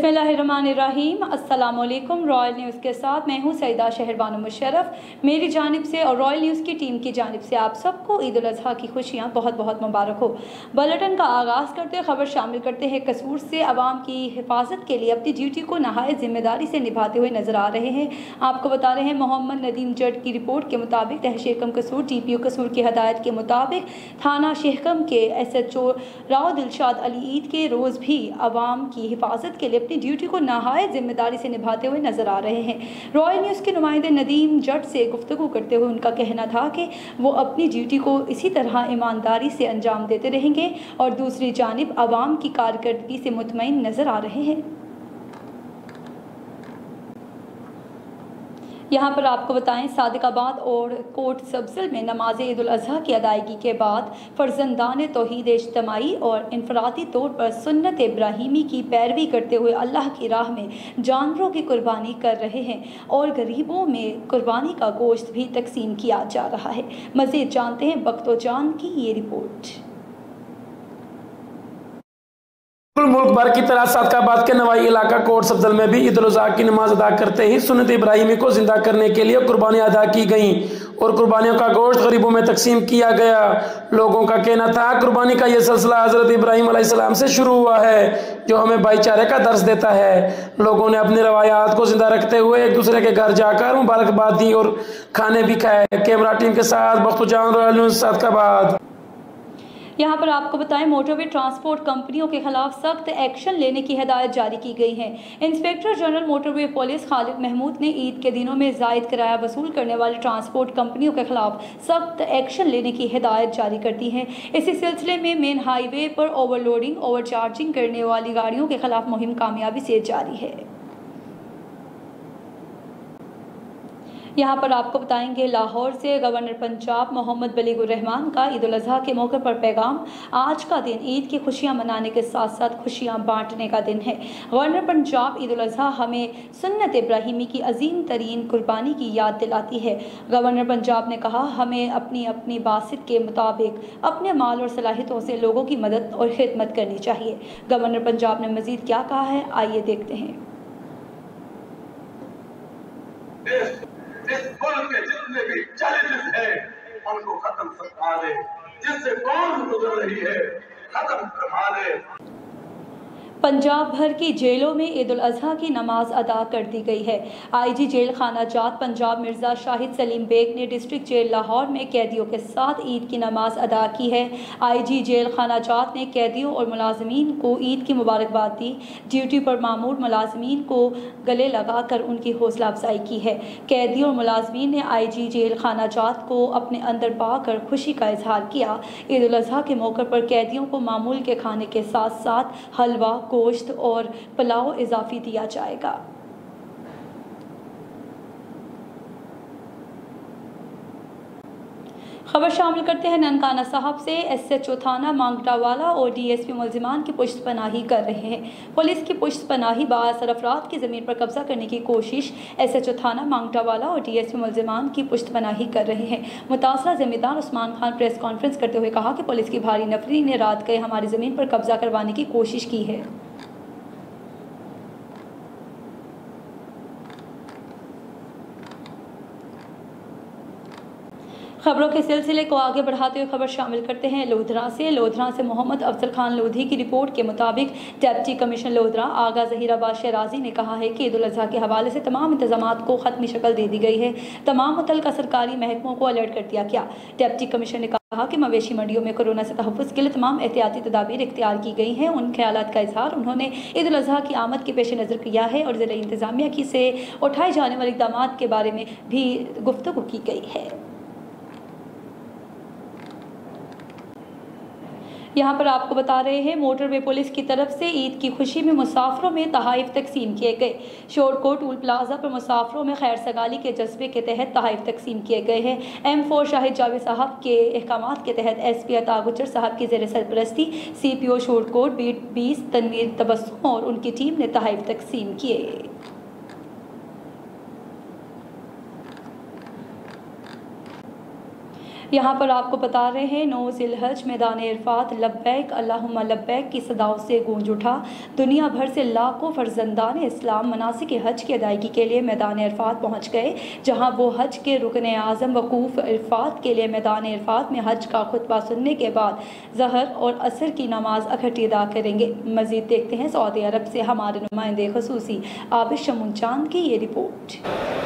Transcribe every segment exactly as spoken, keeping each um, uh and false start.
बिस्मिल्लाहिर्रहमानिर्रहीम। अस्सलामुअलैकुम। Royal news के साथ मैं हूं सईदा शहरबानो मुशर्रफ। मेरी जानिब से और रॉयल न्यूज़ की टीम की जानिब से आप सबको ईद उल अज़हा की खुशियां बहुत बहुत मुबारक हो। बुलेटिन का आगाज़ करते खबर शामिल करते हैं। कसूर से आवाम की हिफाजत के लिए अपनी ड्यूटी को नहायत जिम्मेदारी से निभाते हुए नजर आ रहे हैं। आपको बता रहे हैं मोहम्मद नदीम जट की रिपोर्ट के मुताबिक तहसील कसूर डी पी ओ कसूर की हदायत के मुताबिक थाना शेखम के S H O Rao Dilshad Ali Eid के रोज़ भी आवाम की हिफाजत के लिए अपनी ड्यूटी को नहायत जिम्मेदारी से निभाते हुए नजर आ रहे हैं। रॉयल न्यूज़ के नुमाइंदे नदीम जट से गुफ्तगू करते हुए उनका कहना था कि वो अपनी ड्यूटी को इसी तरह ईमानदारी से अंजाम देते रहेंगे और दूसरी जानिब आवाम की कारकर्दगी से मुतमईन नजर आ रहे हैं। यहाँ पर आपको बताएं, सादिकाबाद और कोट सब्जल में नमाज ईद उल अज़हा की अदायगी के बाद फर्जंदान तौहीद इज्तमाई और इनफरादी तौर पर सुन्नत इब्राहिमी की पैरवी करते हुए अल्लाह की राह में जानवरों की कुर्बानी कर रहे हैं और गरीबों में कुर्बानी का गोश्त भी तकसीम किया जा रहा है। मज़ीद जानते हैं बख्तो जान की ये रिपोर्ट। मुल्क भर की तरह सादकाबाद के नवाई इलाका कोट सब्जल में भी ईद उल अज़हा की नमाज अदा करते ही सुन्नत इब्राहिमी को जिंदा करने के लिए कुर्बानियां अदा की गईं और कुर्बानियों का गोश्त गरीबों में तकसीम किया गया। लोगों का कहना था कुर्बानी का यह सिलसिला हजरत इब्राहिम अलैहिस्सलाम से शुरू हुआ है जो हमें भाईचारे का दर्स देता है। लोगों ने अपनी रवायात को जिंदा रखते हुए एक दूसरे के घर जाकर मुबारकबाद दी और खाने भी खाए। कैमरा टीम के साथ बख्तो जान, रॉयल न्यूज़, सादकाबाद। यहाँ पर आपको बताएं, मोटरवे ट्रांसपोर्ट कंपनियों के खिलाफ सख्त एक्शन लेने की हिदायत जारी की गई है। Inspector general motorway police Khalid Mahmood ने ईद के दिनों में जायद किराया वसूल करने वाले ट्रांसपोर्ट कंपनियों के खिलाफ सख्त एक्शन लेने की हिदायत जारी कर दी है। इसी सिलसिले में मेन हाईवे पर ओवरलोडिंग ओवर चार्जिंग करने वाली गाड़ियों के खिलाफ मुहिम कामयाबी से जारी है। यहाँ पर आपको बताएंगे, लाहौर से गवर्नर पंजाब मोहम्मद बलीगुर रहमान का ईद उल अज़हा के मौके पर पैगाम। आज का दिन ईद की खुशियाँ मनाने के साथ साथ खुशियाँ बांटने का दिन है। गवर्नर पंजाब ईद उल अज़हा हमें सुन्नत इब्राहिमी की अजीम तरीन कुर्बानी की याद दिलाती है। गवर्नर पंजाब ने कहा, हमें अपनी अपनी बासित के मुताबिक अपने माल और सलाहियतों से लोगों की मदद और खिदमत करनी चाहिए। गवर्नर पंजाब ने मज़ीद क्या कहा है, आइए देखते हैं। इस मुल्क के जितने भी चैलेंजेस हैं उनको खत्म करवा दे, जिससे कौन गुजर रही है खत्म करवा दे। पंजाब भर की जेलों में ईद उल अज़हा की नमाज अदा कर दी गई है। आईजी जेल खाना जात पंजाब मिर्ज़ा शाहिद सलीम बेग ने डिस्ट्रिक्ट जेल लाहौर में कैदियों के साथ ईद की नमाज अदा की है। आईजी जेल खाना जात ने कैदियों और मुलाजमीन को ईद की मुबारकबाद दी। ड्यूटी पर मामूर मुलाजमीन को गले लगाकर उनकी हौसला अफजाई की है। कैदियों और मुलाजमीन ने आईजी जेल खाना जात को अपने अंदर पाकर खुशी का इजहार किया। ईद उल अज़हा के मौके पर कैदियों को मामूल के खाने के साथ साथ हलवा, गोश्त और पुलाव इजाफी दिया जाएगा। खबर शामिल करते हैं ननकाना साहब से। एस एच ओ थाना मांगटावाला और डी एस पी मुलजिमान की पुश्त पनाही कर रहे हैं। पुलिस की पुश्त पनाही बाअसर अफराद की ज़मीन पर कब्जा करने की कोशिश। एस एच ओ थाना मांगटावाला और डी एस पी मुलजिमान की पुश्त पनाही कर रहे हैं। मुतासरा ज़मींदार उस्मान खान प्रेस कॉन्फ्रेंस करते हुए कहा कि पुलिस की भारी नफरी ने रात गए हमारी ज़मीन पर कब्जा करवाने की कोशिश की है। खबरों के सिलसिले को आगे बढ़ाते हुए खबर शामिल करते हैं लोधरा से। लोधरा से मोहम्मद अफजल खान लोधी की रिपोर्ट के मुताबिक डिप्टी कमिश्नर लोधरा आगा ज़हीराबाद शराजी ने कहा है कि ईद उल अज़हा के हवाले से तमाम इंतजामात को ख़त्मी शक्ल दे दी गई है। तमाम मुतल्लिका सरकारी महकमों को अलर्ट कर दिया गया। डिप्टी कमिश्नर ने कहा कि मवेशी मंडियों में कोरोना से तहफ़्फ़ुज़ के लिए तमाम एहतियाती तदाबीर इख्तियार की गई हैं। उन ख्यालात का इजहार उन्होंने ईद उल अज़हा की आमद के पेश नज़र किया है और ज़िला इंतज़ामिया की से उठाए जाने वाले इक़दाम के बारे में भी गुफ्तगू की गई है। यहाँ पर आपको बता रहे हैं, मोटरवे पुलिस की तरफ से ईद की खुशी में मुसाफिरों में तहाइफ तकसीम किए गए। शोरकोट टूल प्लाजा पर मुसाफिरों में खैर सगाली के जज्बे के तहत तहाइफ तकसीम किए गए हैं। एम फोर शाहिद जावेद साहब के अहकामात के तहत एस पी अता गुजर साहब की ज़ेर सरपरस्ती C P O Shorkot beat बीस तनवीर तबस्सुम और उनकी टीम ने तहाइफ तकसीम किए। यहाँ पर आपको बता रहे हैं नौ ज़िलहज मैदान इरफात लब्बैक अल्लाहुम्मा लब्बैक की सदाओं से गूंज उठा। दुनिया भर से लाखों फर्जंदान इस्लाम मनासिक हज की अदायगी के लिए मैदान इरफात पहुँच गए, जहाँ वो हज के रुकन आज़म वकूफ़ इरफात के लिए मैदान इरफात में हज का खुतबा सुनने के बाद ज़हर और असर की नमाज इकट्ठी अदा करेंगे। मज़ीद देखते हैं सऊदी अरब से हमारे नुमाइंदे ख़ुसूसी आबिद शमून चांद की ये रिपोर्ट।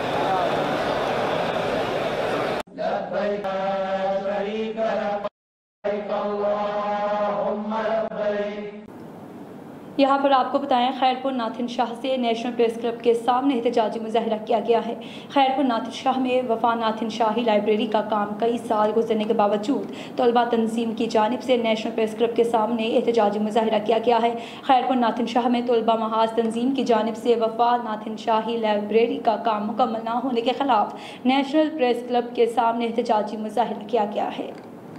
यहाँ पर आपको बताएं खैरपुर नाथिन शाह से नेशनल प्रेस क्लब के सामने एहतजाजी मुजाहरा किया गया है। खैरपुर नाथिन शाह में वफा नाथिन शाही लाइब्रेरी का काम कई साल गुजरने के बावजूद तलबा तंजीम की जानिब से नेशनल प्रेस क्लब के सामने एहतजाजी मुजाहरा किया गया है। खैरपुर नाथिन शाह में तलबा महाज तंजीम की जानिब से वफा नाथिन शाही लाइब्रेरी का काम मुकम्मल न होने के खिलाफ नेशनल प्रेस क्लब के सामने एहतजाजी मुजाहरा किया गया है।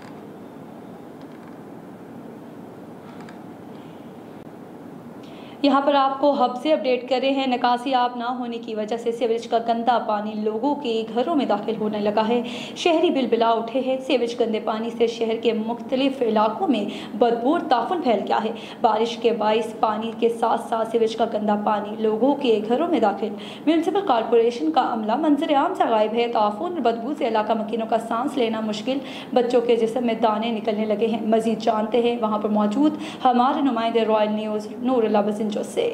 यहाँ पर आपको हब से अपडेट कर रहे हैं। निकासी आब ना होने की वजह से सीवरेज का गंदा पानी लोगों के घरों में दाखिल होने लगा है। शहरी बिलबिला उठे हैं। सीवरेज गंदे पानी से शहर के मुख्तलिफ इलाकों में बदबू ताफुन फैल गया है। बारिश के बाइस पानी के साथ साथ सीवरेज का गंदा पानी लोगों के घरों में दाखिल। म्यूनसिपल कॉरपोरेशन का अमला मंजर आम से गायब है। ताफुन बदबू से इलाका मकीनों का सांस लेना मुश्किल, बच्चों के जिस्म में दाने निकलने लगे हैं। मजीद जानते हैं वहाँ पर मौजूद हमारे नुमाइंदे रॉयल न्यूज़ नूरुल्लाह बसिंजो से।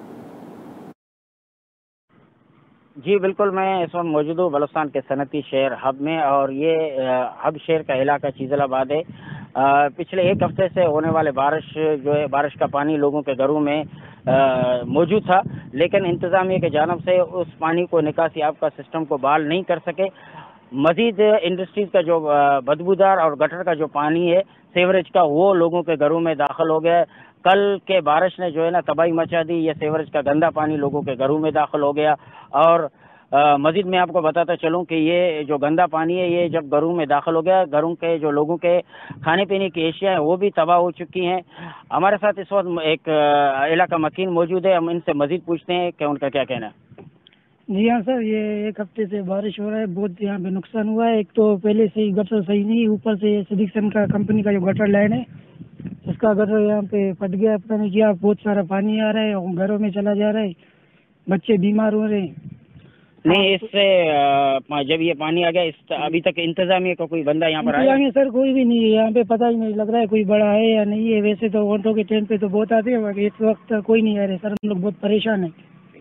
जी बिल्कुल, मैं इस वक्त मौजूद हूँ बलुस्तान के सनती शहर हब में, और ये हब शहर का इलाका चीज़लाबाद है। पिछले एक हफ्ते से होने वाले बारिश जो है, बारिश का पानी लोगों के घरों में मौजूद था, लेकिन इंतज़ामिया के जानब से उस पानी को निकासी आब का सिस्टम को बहाल नहीं कर सके। मज़ीद इंडस्ट्रीज़ का जो बदबूदार और गटर का जो पानी है सीवरेज का, वो लोगों के घरों में दाखिल हो गया। कल के बारिश ने जो है ना तबाही मचा दी। ये सीवरेज का गंदा पानी लोगों के घरों में दाखिल हो गया। और मज़ीद मैं आपको बताता चलूँ कि ये जो गंदा पानी है, ये जब घरों में दाखिल हो गया, घरों के जो लोगों के खाने पीने की एशिया हैं वो भी तबाह हो चुकी हैं। हमारे साथ इस वक्त एक इलाका मकीन मौजूद है, हम इनसे मज़ीद पूछते हैं कि उनका क्या कहना है। जी हाँ सर, ये एक हफ्ते से बारिश हो रहा है, बहुत यहाँ पे नुकसान हुआ है। एक तो पहले से ही गटर सही नहीं, ऊपर से सिडिक्सन का कंपनी का जो गटर लाइन है उसका गटर यहाँ पे फट गया, पता नहीं क्या, बहुत सारा पानी आ रहा है और घरों में चला जा रहा है, बच्चे बीमार हो रहे हैं। नहीं, इससे जब ये पानी आ गया, इस अभी तक इंतजामिया का कोई बंदा यहाँ पर आया? इंतजामिया सर कोई भी नहीं है यहाँ पे, पता ही नहीं लग रहा है कोई बड़ा है या नहीं है। वैसे तो ऑटो के टाइम पे तो बहुत आते हैं, इस वक्त कोई नहीं आ रहे सर, हम लोग बहुत परेशान हैं।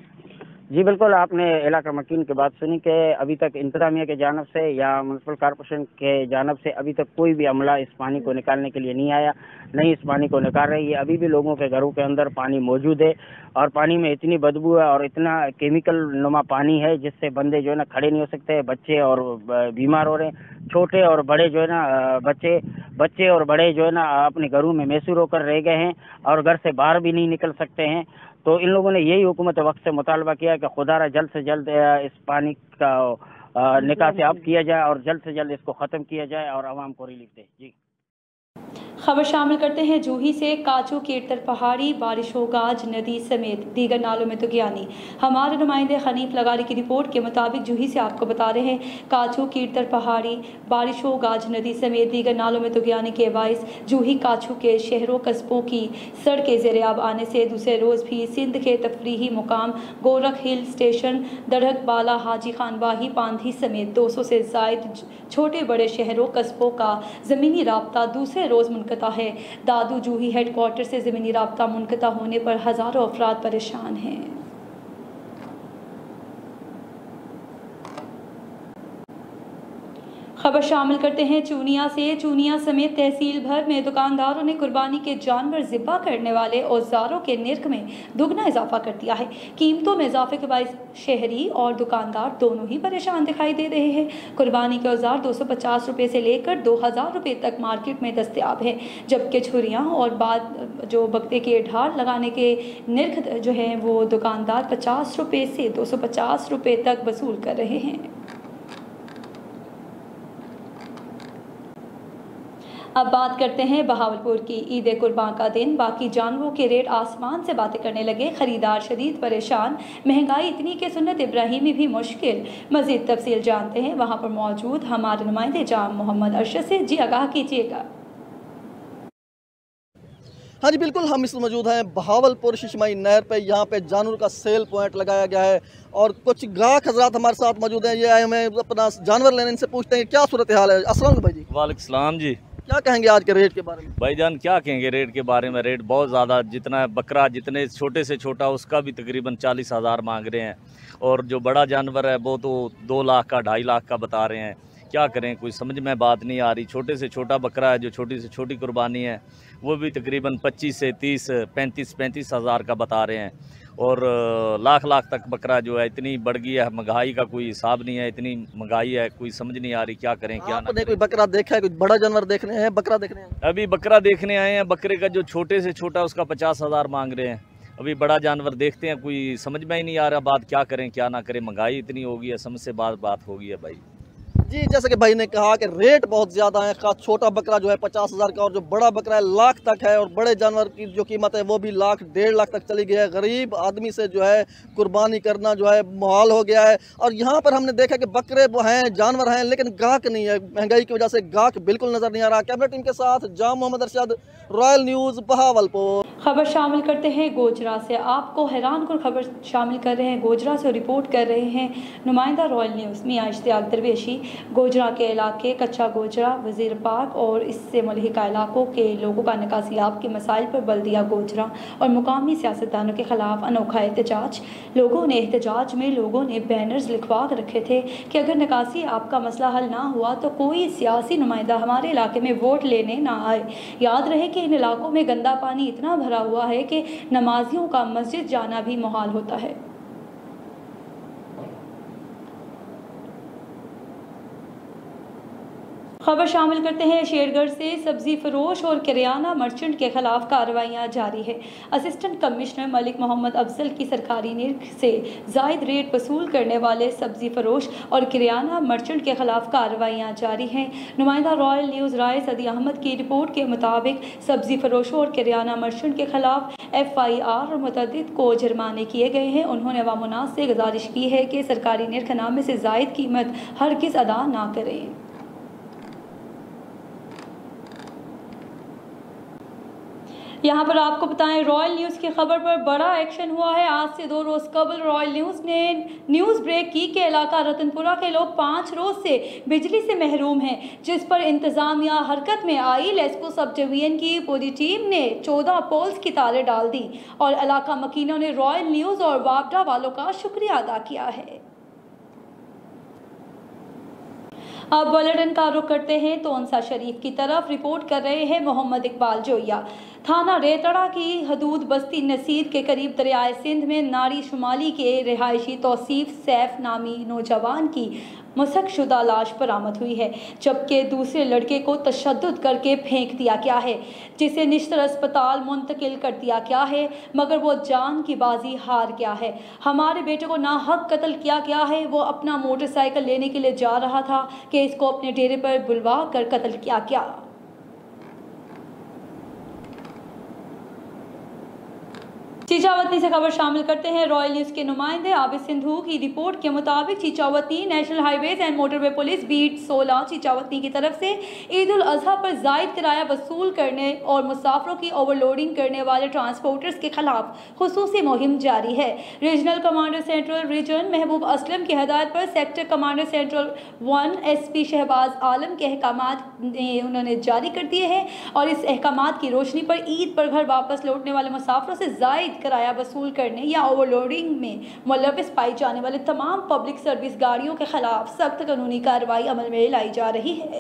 जी बिल्कुल, आपने इलाका मकीन की बात सुनी कि अभी तक इंतजामिया के जानब से या म्यूनसिपल कॉरपोरेशन के जानब से अभी तक कोई भी अमला इस पानी को निकालने के लिए नहीं आया, नहीं इस पानी को निकाल रही है। अभी भी लोगों के घरों के अंदर पानी मौजूद है और पानी में इतनी बदबू है और इतना केमिकल नुमा पानी है जिससे बंदे जो है ना खड़े नहीं हो सकते, बच्चे और बीमार हो रहे हैं। छोटे और बड़े जो है ना बच्चे बच्चे और बड़े जो है ना अपने घरों में मैसूर होकर रह गए हैं और घर से बाहर भी नहीं निकल सकते हैं। तो इन लोगों ने यही हुकूमत वक्त से मुतालबा किया कि खुदारा जल्द से जल्द इस पानी का निकासी आब किया जाए और जल्द से जल्द इसको ख़त्म किया जाए और आवाम को रिलीफ दे। जी खबर शामिल करते हैं जूही से। काचू कीर्तर पहाड़ी, बारिश हो गाज नदी समेत दीगर नालों में तुगयानी। हमारे नुमाइंदे हनीफ लगारी की रिपोर्ट के मुताबिक जूही से आपको बता रहे हैं काचू कीर्तर पहाड़ी, बारिश हो गाज नदी समेत दीगर नालों में तुगयानी के बाइस जूही काचू के शहरों कस्बों की सड़कें ज़ेर-ए-आब आने से दूसरे रोज़ भी सिंध के तफरीही मुकाम गोरख हिल स्टेशन, दढ़क बाला, हाजी खान बाही, पांधी समेत दो सौ से ज़ायद छोटे बड़े शहरों कस्बों का ज़मीनी राब्ता दूसरे रोज़ मुनक़ता है। दादू जूही हेडक्वार्टर से ज़मीनी राब्ता मुनक़ता होने पर हज़ारों अफराद परेशान हैं। खबर शामिल करते हैं चूनिया से। चूनिया समेत तहसील भर में दुकानदारों ने कुर्बानी के जानवर ज़िबा करने वाले औजारों के निर्ख में दुगना इजाफा कर दिया है। कीमतों में इजाफे के बायस शहरी और दुकानदार दोनों ही परेशान दिखाई दे रहे हैं। कुर्बानी के औजार दो सौ पचास रुपये से लेकर दो हज़ार रुपये तक मार्केट में दस्तियाब है, जबकि छुरियाँ और बाद जो बगते के ढाल लगाने के निर्ख जो हैं वो दुकानदार पचास रुपये से दो सौ पचास रुपये तक वसूल कर रहे हैं। अब बात करते हैं बहावलपुर की। ईद कुर्बान का दिन, बाकी जानवरों के रेट आसमान से बातें करने लगे, खरीदार शदीद परेशान, महंगाई इतनी कि सुन्नत इब्राहिमी भी मुश्किल। मजीद तफसील जानते हैं वहां पर मौजूद हमारे नुमाइंदे जाम मोहम्मद अरशद से। जी आगाह कीजिएगा। हाँ जी बिल्कुल, हम इस मौजूद हैं बहावलपुर शिशमाई नहर पे। यहाँ पे जानवर का सेल पॉइंट लगाया गया है और कुछ ग्राहक हजरात हमारे साथ मौजूद हैं। ये आए हमें अपना जानवर लेने, इनसे पूछते हैं क्या सूरत हाल है। अस्सलाम भाई जी। वालेकुम सलाम जी। क्या कहेंगे आज के रेट के बारे में? भाईजान क्या कहेंगे रेट के बारे में, रेट बहुत ज़्यादा, जितना बकरा जितने छोटे से छोटा उसका भी तकरीबन चालीस हज़ार मांग रहे हैं, और जो बड़ा जानवर है वो तो दो लाख का ढाई लाख का बता रहे हैं। क्या करें, कोई समझ में बात नहीं आ रही। छोटे से छोटा बकरा है जो छोटी से छोटी कुर्बानी है वो भी तकरीबन पच्चीस से तीस पैंतीस पैंतीस हज़ार का बता रहे हैं, और लाख लाख तक बकरा जो है। इतनी बढ़ गई है महंगाई का कोई हिसाब नहीं है, इतनी महंगाई है कोई समझ नहीं आ रही क्या करें क्या ना करें। कोई बकरा देखा है, कुछ बड़ा जानवर देखने हैं, बकरा देखने हैं? अभी बकरा देखने आए हैं। बकरे का जो छोटे से छोटा उसका पचास हज़ार मांग रहे हैं। अभी बड़ा जानवर देखते हैं, कोई समझ में ही नहीं आ रहा बात क्या करें क्या ना करें। महंगाई इतनी हो गई है, समझ से बात बात हो गई है भाई जी। जैसे कि भाई ने कहा कि रेट बहुत ज़्यादा है, खास छोटा बकरा जो है पचास हज़ार का और जो बड़ा बकरा है लाख तक है, और बड़े जानवर की जो कीमत है वो भी लाख डेढ़ लाख तक चली गई है। गरीब आदमी से जो है कुर्बानी करना जो है मुहाल हो गया है। और यहाँ पर हमने देखा कि बकरे वो हैं, जानवर हैं, लेकिन गाहक नहीं है। महंगाई की वजह से गाहक बिल्कुल नज़र नहीं आ रहा। कैमरा टीम के साथ जाम मोहम्मद अरशद, रॉयल न्यूज़ बहावलपुर। खबर शामिल करते हैं गोजरा से। आपको हैरान कर खबर शामिल कर रहे हैं गोजरा से, रिपोर्ट कर रहे हैं नुमाइंदा रॉयल न्यूज़ मियां इश्तियाक दरवेशी। गोजरा के इलाके कच्चा गोजरा, वजीर पार्क और इससे मुल्हिका इलाकों के लोगों का निकासियाब के मसाइल पर बल्दिया गोजरा और मुकामी सियासतदानों के खिलाफ अनोखा एहतजाज। लोगों ने एहतजाज में लोगों ने बैनर्स लिखवा रखे थे कि अगर निकासी आपका मसला हल ना हुआ तो कोई सियासी नुमाइंदा हमारे इलाके में वोट लेने ना आए। याद रहे कि इन इलाकों में गंदा पानी इतना भरा हुआ है कि नमाजियों का मस्जिद जाना भी मुहाल होता है। खबर शामिल करते हैं शेरगढ़ से। सब्जी फरोश और किराना मर्चेंट के खिलाफ कार्रवाइयां जारी है। असिस्टेंट कमिश्नर मलिक मोहम्मद अफजल की सरकारी निर्ख से जायद रेट वसूल करने वाले सब्जी फरोश और किराना मर्चेंट के खिलाफ कार्रवाइयां जारी हैं। नुमाइंदा रॉयल न्यूज़ राय सदी अहमद की रिपोर्ट के मुताबिक सब्जी फरोशों और किराना मर्चेंट के खिलाफ एफ आई आर और मुतअद्दिद को जुर्माने किए गए हैं। उन्होंने वामुनास से गुजारिश की है कि सरकारी निर्खनामे से जायद कीमत हरगिज़ अदा ना करें। यहाँ पर आपको बताएं रॉयल न्यूज़ की खबर पर बड़ा एक्शन हुआ है। आज से दो रोज़ कबल रॉयल न्यूज़ ने न्यूज़ ब्रेक की कि इलाका रतनपुरा के लोग पाँच रोज़ से बिजली से महरूम हैं, जिस पर इंतज़ामिया हरकत में आई। लेस्को सब डिवीजन की पूरी टीम ने चौदह पोल्स की तारें डाल दी और इलाका मकीनों ने रॉयल न्यूज़ और वापडा वालों का शुक्रिया अदा किया है। अब बुलेटिन का रुख करते हैं तोनसा शरीफ की तरफ। रिपोर्ट कर रहे हैं मोहम्मद इकबाल जोया। थाना रेतड़ा की हदूद बस्ती नसीर के करीब दरियाए सिंध में नारी शुमाली के रिहायशी तौसीफ सैफ नामी नौजवान की मुसकशुदा लाश बरामद हुई है, जबकि दूसरे लड़के को तशद्दुद करके फेंक दिया गया है, जिसे निश्तर अस्पताल मुंतकिल कर दिया गया है, मगर वो जान की बाजी हार गया है। हमारे बेटे को नाहक कत्ल किया गया है। वो अपना मोटरसाइकिल लेने के लिए जा रहा था कि इसको अपने डेरे पर बुलवा कर कत्ल किया गया। चीचावतनी से खबर शामिल करते हैं रॉयल न्यूज़ के नुमाइंदे आबिद सिंधु की रिपोर्ट के मुताबिक Chichawatni national highways and motorway police beat सोलह चीचावतनी की तरफ से ईद उल अजहा पर जायद किराया वसूल करने और मुसाफिरों की ओवरलोडिंग करने वाले ट्रांसपोर्टर्स के खिलाफ खुसूसी मुहिम जारी है। रीजनल कमांडर सेंट्रल रीजन महबूब असलम की हदायत पर sector commander central one S P Shahbaz Alam के अहकाम उन्होंने जारी कर दिए हैं और इस अहकाम की रोशनी पर ईद पर घर वापस लौटने वाले मुसाफिरों से जायद किराया वसूल करने या ओवरलोडिंग में मुलविस पाई जाने वाले तमाम पब्लिक सर्विस गाड़ियों के खिलाफ सख्त कानूनी कार्रवाई अमल में लाई जा रही है।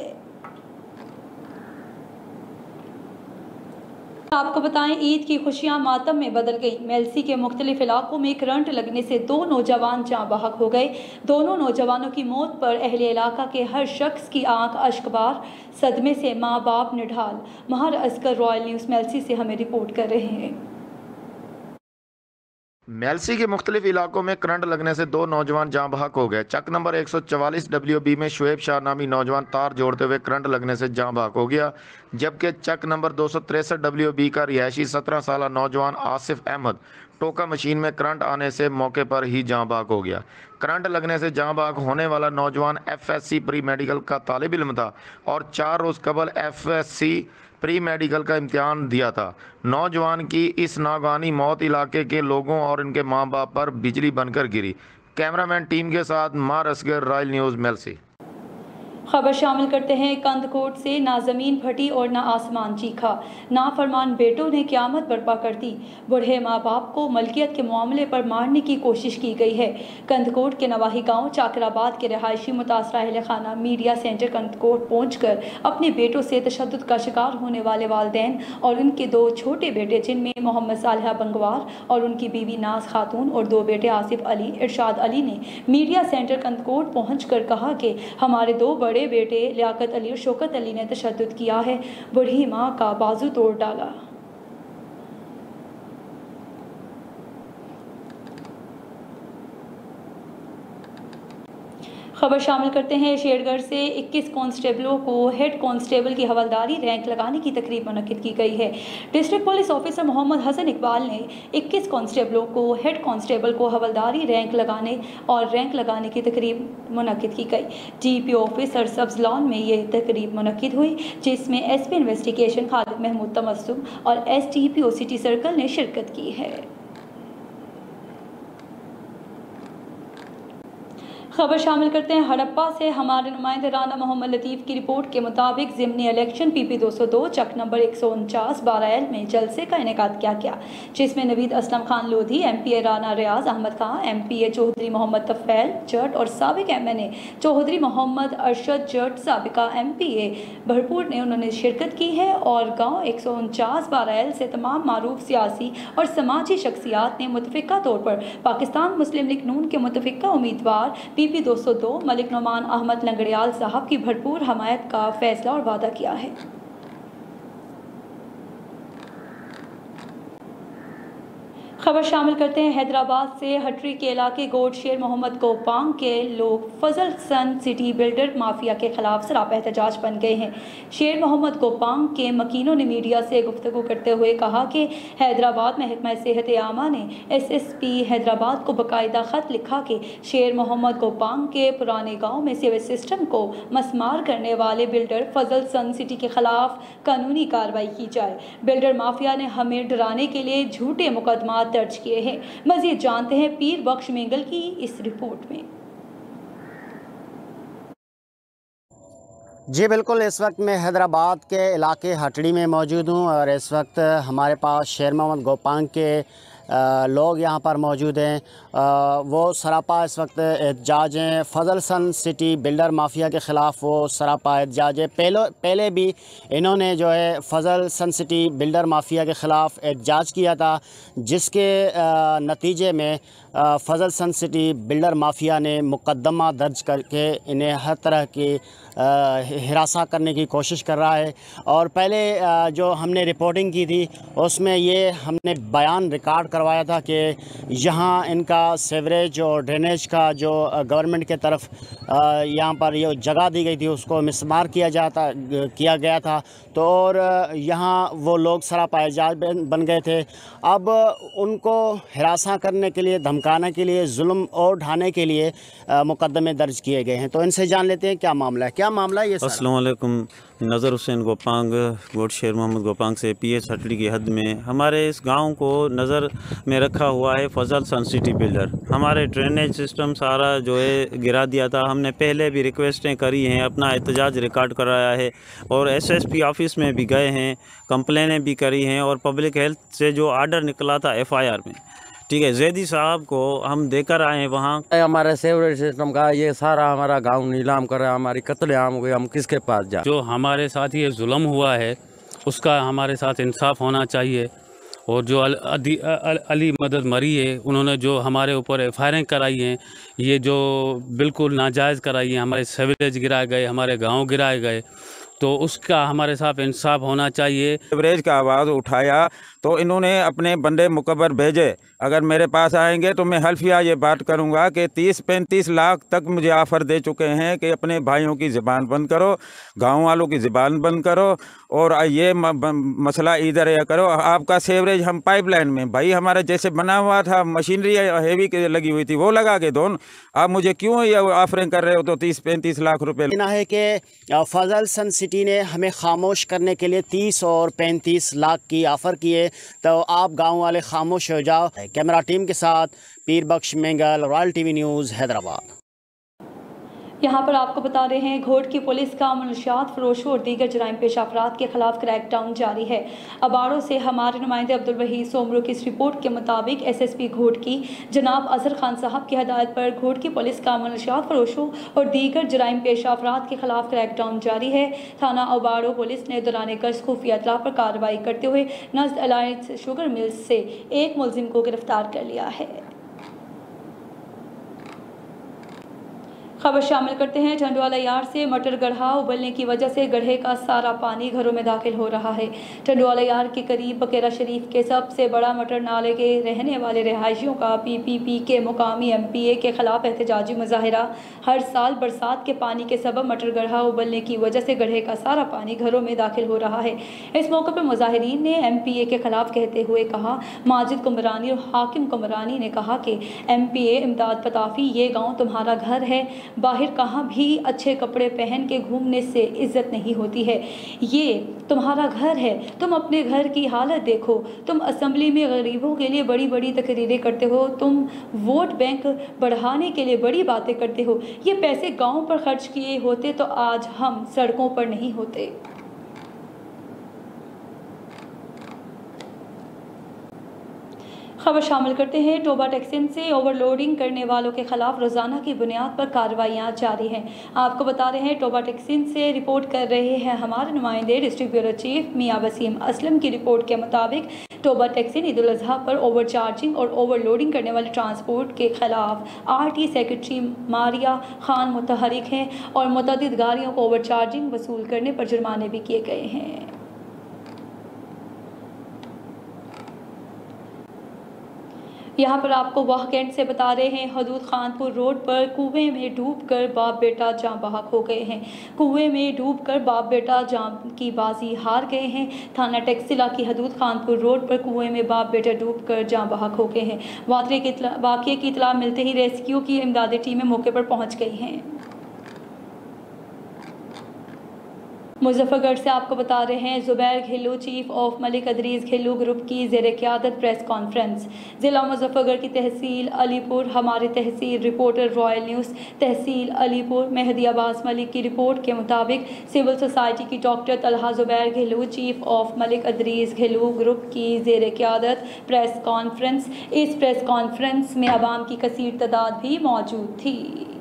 आपको बताएं ईद की खुशियां मातम में बदल गई। मेलसी के मुख्तलिफ इलाकों में करंट लगने से दो नौजवान जाँ बहक हो गए। दोनों नौजवानों की मौत पर अहले इलाका के हर शख्स की आंख अश्कबार, सदमे से माँ बाप निढाल। महर असगर रॉयल न्यूज़ मेलसी से हमें रिपोर्ट कर रहे हैं। मेलसी के मुख्तलिफ इलाकों में करंट लगने से दो नौजवान जाँ बहक हो गए। चक नंबर एक सौ चवालीस डब्ल्यू बी में शुएब शाह नामी नौजवान तार जोड़ते हुए करंट लगने से जाँ बहक हो गया, जबकि चक नंबर दो सौ तिरसठ डब्ल्यू बी का रिहायशी सत्रह साल नौजवान आसिफ अहमद टोका मशीन में करंट आने से मौके पर ही जाँ बहक हो गया। करंट लगने से जाँ बहक होने वाला नौजवान F S C pre medical का तालिब इल्म था और चार रोज़ कबल F S C pre medical का इम्तिहान दिया था। नौजवान की इस नागवानी मौत इलाके के लोगों और इनके माँ बाप पर बिजली बनकर गिरी। कैमरामैन टीम के साथ मार असगर, रॉयल न्यूज़ मेलसी। खबर शामिल करते हैं कंदकोट से। ना ज़मीन फटी और ना आसमान चीखा, ना फरमान बेटों ने क़यामत बर्पा कर दी। बूढ़े माँ बाप को मलकियत के मामले पर मारने की कोशिश की गई है। कंदकोट के नवाही गांव चाकराबाद के रहायशी मुतासरा अहल खाना मीडिया सेंटर कंदकोट पहुंचकर अपने बेटों से तशद्दुद का शिकार होने वाले वालिदैन और उनके दो छोटे बेटे जिनमें मोहम्मद सालिहा बंगवार और उनकी बीवी नाज खातून और दो बेटे आसिफ अली, इरशाद अली ने मीडिया सेंटर कंदकोट पहुँच कर कहा कि हमारे दो बड़े बड़े बेटे लियाकत अली और शौकत अली ने तशद्दुद किया है, बूढ़ी माँ का बाजू तोड़ डाला। खबर शामिल करते हैं शेरगढ़ से। इक्कीस कांस्टेबलों को हेड कांस्टेबल की हवलदारी रैंक लगाने की तकरीब मुनक्किद की गई है। District police officer Mohammad Hassan Iqbal ने इक्कीस कांस्टेबलों को हेड कांस्टेबल को हवलदारी रैंक लगाने और रैंक लगाने की तकरीब मुनक्किद की गई। जीपी ऑफिसर सब्ज लॉन में ये तकरीब मुनक्किद हुई, जिसमें एसपी इन्वेस्टिगेशन खालिद महमूद तमस्सुम और एसडीपीओ सिटी सर्कल ने शिरकत की है। खबर शामिल करते हैं हड़प्पा से। हमारे नुमाइंदे राना मोहम्मद लतीफ़ की रिपोर्ट के मुताबिक ज़िमनी इलेक्शन पीपी दो सौ दो चक नंबर एक सौ उनचास बारह एल में जलसे का इनेकाद किया गया, जिसमें Naveed Aslam Khan Lodhi, M P A Rana Riaz Ahmad Khan, M P A Chaudhry Muhammad Tufail Jat और साबिक M N A Chaudhry Muhammad Arshad Jat, साबिका एम पी ए भरपूर ने उन्होंने शिरकत की है। और गाँव एक सौ उनचास बारह एल से तमाम मारूफ सियासी और समाजी शख्सियात ने मुतफ़िका तौर पर पाकिस्तान मुस्लिम लीग नून के मुतफ़िका उम्मीदवार पीपी दो सौ दो मलिक नुमान अहमद लंगड़ियाल साहब की भरपूर हमायत का फैसला और वादा किया है। खबर शामिल करते हैं हैदराबाद से। हटरी के इलाके गोड शेर मोहम्मद गोपांग के लोग Fazal sun city builder mafia के खिलाफ सरापा एहतजाज बन गए हैं। शेर मोहम्मद गोपांग के मकीनों ने मीडिया से गुफ्तगू करते हुए कहा कि हैदराबाद महकमा सेहत आमा ने एस एस पी हैदराबाद को बाकायदा ख़त लिखा कि शेर मोहम्मद गोपांग के पुराने गाँव में सिविल सिस्टम को मसमार करने वाले बिल्डर फजल सन सिटी के खिलाफ कानूनी कार्रवाई की जाए। बिल्डर माफिया ने हमें डराने के लिए झूठे मुकदमा दर्ज किए हैं। मज़ीद जानते हैं पीर बख्श मेंगल की इस रिपोर्ट में। जी बिल्कुल, इस वक्त मैं हैदराबाद के इलाके हटड़ी में मौजूद हूँ और इस वक्त हमारे पास शेर मोहम्मद गोपांग के आ, लोग यहाँ पर मौजूद हैं। आ, वो सरापा इस वक्त एहतजाज हैं। Fazal sun city builder mafia के ख़िलाफ़ वो सरापा एहतजाज है। पहले पहले भी इन्होंने जो है Fazal sun city builder mafia के ख़िलाफ़ एहतजाज किया था, जिसके आ, नतीजे में आ, Fazal sun city builder mafia ने मुकदमा दर्ज करके इन्हें हर तरह की हिरासा करने की कोशिश कर रहा है। और पहले आ, जो हमने रिपोर्टिंग की थी उसमें ये हमने बयान रिकॉर्ड करवाया था कि यहाँ इनका सेवरेज और ड्रेनेज का जो गवर्नमेंट के तरफ यहाँ पर ये जगह दी गई थी उसको मिसमार किया जाता किया गया था। तो और यहाँ वो लोग सरापा एहतजाज बन गए थे। अब उनको हिरासा करने के लिए, धमकाने के लिए, जुल्म और ढाने के लिए मुकदमे दर्ज किए गए हैं। तो इनसे जान लेते हैं क्या मामला है। क्या मामला है ये? अस्सलाम वालेकुम। नज़र हुसैन गोपांग, गोड शेर मोहम्मद गोपांग से पी एस हटड़ी की हद में हमारे इस गांव को नज़र में रखा हुआ है फजल सन सिटी बिल्डर। हमारे ड्रेनेज सिस्टम सारा जो है गिरा दिया था। हमने पहले भी रिक्वेस्टें करी हैं, अपना एहतजाज रिकॉर्ड कराया है और एस एस पी ऑफिस में भी गए हैं, कंप्लेनें भी करी हैं और पब्लिक हेल्थ से जो आर्डर निकला था एफ आई आर में, ठीक है, जैदी साहब को हम देकर आए हैं वहाँ। हमारे सेवरेज सिस्टम का ये सारा हमारा गांव नीलाम कर रहा है, हमारी कत्लेआम हो गई, हम किसके पास जाए? जो हमारे साथ ये जुल्म हुआ है उसका हमारे साथ इंसाफ होना चाहिए। और जो अल, अदी, अल, अली मदद मरी है, उन्होंने जो हमारे ऊपर एफ आई आर कराई हैं, ये जो बिल्कुल नाजायज़ कराई है, हमारे सेवरेज गिराए गए, हमारे गाँव गिराए गए, तो उसका हमारे साथ इंसाफ होना चाहिए। सेवरेज का आवाज़ उठाया तो इन्होंने अपने बंदे मुकबर भेजे। अगर मेरे पास आएंगे तो मैं हल्फिया ये बात करूंगा कि तीस पैंतीस लाख तक मुझे ऑफ़र दे चुके हैं कि अपने भाइयों की ज़बान बंद करो, गांव वालों की ज़बान बंद करो और ये म, म, मसला इधर या करो। आपका सेवरेज हम पाइपलाइन में, भाई हमारा जैसे बना हुआ था, मशीनरी हेवी लगी हुई थी वो लगा के दो। आप मुझे क्यों ये ऑफरिंग कर रहे हो तो तीस पैंतीस लाख रुपए? कहना है कि फजल सन सिटी ने हमें खामोश करने के लिए तीस और पैंतीस लाख की ऑफ़र किए, तो आप गांव वाले खामोश हो जाओ। कैमरा टीम के साथ Pir Bakhsh Mengal, royal TV news, Hyderabad. यहाँ पर आपको बता रहे हैं घोट की पुलिस का मनशियात फरोशों और दीगर जराइम पेश अफराद के खिलाफ क्रैकडाउन जारी है। अबाड़ों से हमारे नुमाइंदे अब्दुल वहीद सोमरू की इस रिपोर्ट के मुताबिक एस एस पी घोट की जनाब अजहर खान साहब की हदायत पर घोट की पुलिस का मनशियात फरोशों और दीगर जराइम पेश अफराद के खिलाफ क्रैकडाउन जारी है। थाना अबाड़ो पुलिस ने दौरान गश्त खुफिया इत्तला पर कार्रवाई करते हुए नज़द अलायंस शुगर मिल्स से एक मुलजिम को गिरफ्तार कर लिया है। खबर शामिल करते हैं टंडवाला यार्ड से। मटर गढ़ा उबलने की वजह से गढ़े का सारा पानी घरों में दाखिल हो रहा है। टंडवाला यार्ड के करीब बकेरा शरीफ के सबसे बड़ा मटर नाले के रहने वाले रहायशियों का पी पी पी के मुकामी एम पी ए के खिलाफ एहतजाजी मुजाहिरा। हर साल बरसात के पानी के सबब मटर गढ़ा उबलने की वजह से गढ़े का सारा पानी घरों में दाखिल हो रहा है। इस मौके पर मुजाहिरीन ने एम पी ए के खिलाफ कहते हुए कहा, माजिद कुमरानी और हाकिम कुमरानी ने कहा कि एम पी ए इमदाद पताफी ये गाँव तुम्हारा घर है, बाहर कहाँ भी अच्छे कपड़े पहन के घूमने से इज्जत नहीं होती है, ये तुम्हारा घर है, तुम अपने घर की हालत देखो। तुम असेंबली में गरीबों के लिए बड़ी बड़ी तकरीरें करते हो, तुम वोट बैंक बढ़ाने के लिए बड़ी बातें करते हो, ये पैसे गांव पर खर्च किए होते तो आज हम सड़कों पर नहीं होते। खबर शामिल करते हैं टोबा टैक्सिन से। ओवरलोडिंग करने वालों के खिलाफ रोज़ाना की बुनियाद पर कार्रवाइयाँ जारी हैं। आपको बता रहे हैं टोबा टैक्सिन से रिपोर्ट कर रहे हैं हमारे नुमाइंदे डिस्ट्रिक्ट ब्यूरो चीफ मियाँ वसीम असलम की रिपोर्ट के मुताबिक टोबा टैक्सिन ईद उल अज़हा पर ओवर चार्जिंग और ओवरलोडिंग करने वाले ट्रांसपोर्ट के खिलाफ R T secretary Maria Khan मुतहरिक हैं और मुतअद्दिद गाड़ियों को ओवर चार्जिंग वसूल करने पर जुर्माने भी किए गए हैं। यहाँ पर आपको वह कैंट से बता रहे हैं हदूद खानपुर रोड पर कुएं में डूबकर बाप बेटा जान बहक हो गए हैं। कुएं में डूबकर बाप बेटा जान की बाजी हार गए हैं। थाना टेक्सिला की हदूद खानपुर रोड पर कुएं में बाप बेटा डूबकर जान बहक हो गए हैं। वाक़े की वाक़े की इतला मिलते ही रेस्क्यू की इमदादी टीमें मौके पर पहुँच गई हैं। मुजफ्फरगढ़ से आपको बता रहे हैं Zubair Ghillu chief of Malik Adreez Ghillu group की ज़ेर क़यादत प्रेस कॉन्फ्रेंस। ज़िला मुजफ्फरगढ़ की तहसील अलीपुर, हमारी तहसील रिपोर्टर रॉयल न्यूज़ तहसील अलीपुर मेहदी अब्बास मलिक की रिपोर्ट के मुताबिक सिविल सोसाइटी की doctor Talha Zubair Ghillu chief of Malik Adreez Ghillu group की ज़ेर क़यादत प्रेस कॉन्फ्रेंस। इस प्रेस कॉन्फ्रेंस में आवाम की कसीर तादाद भी मौजूद थी।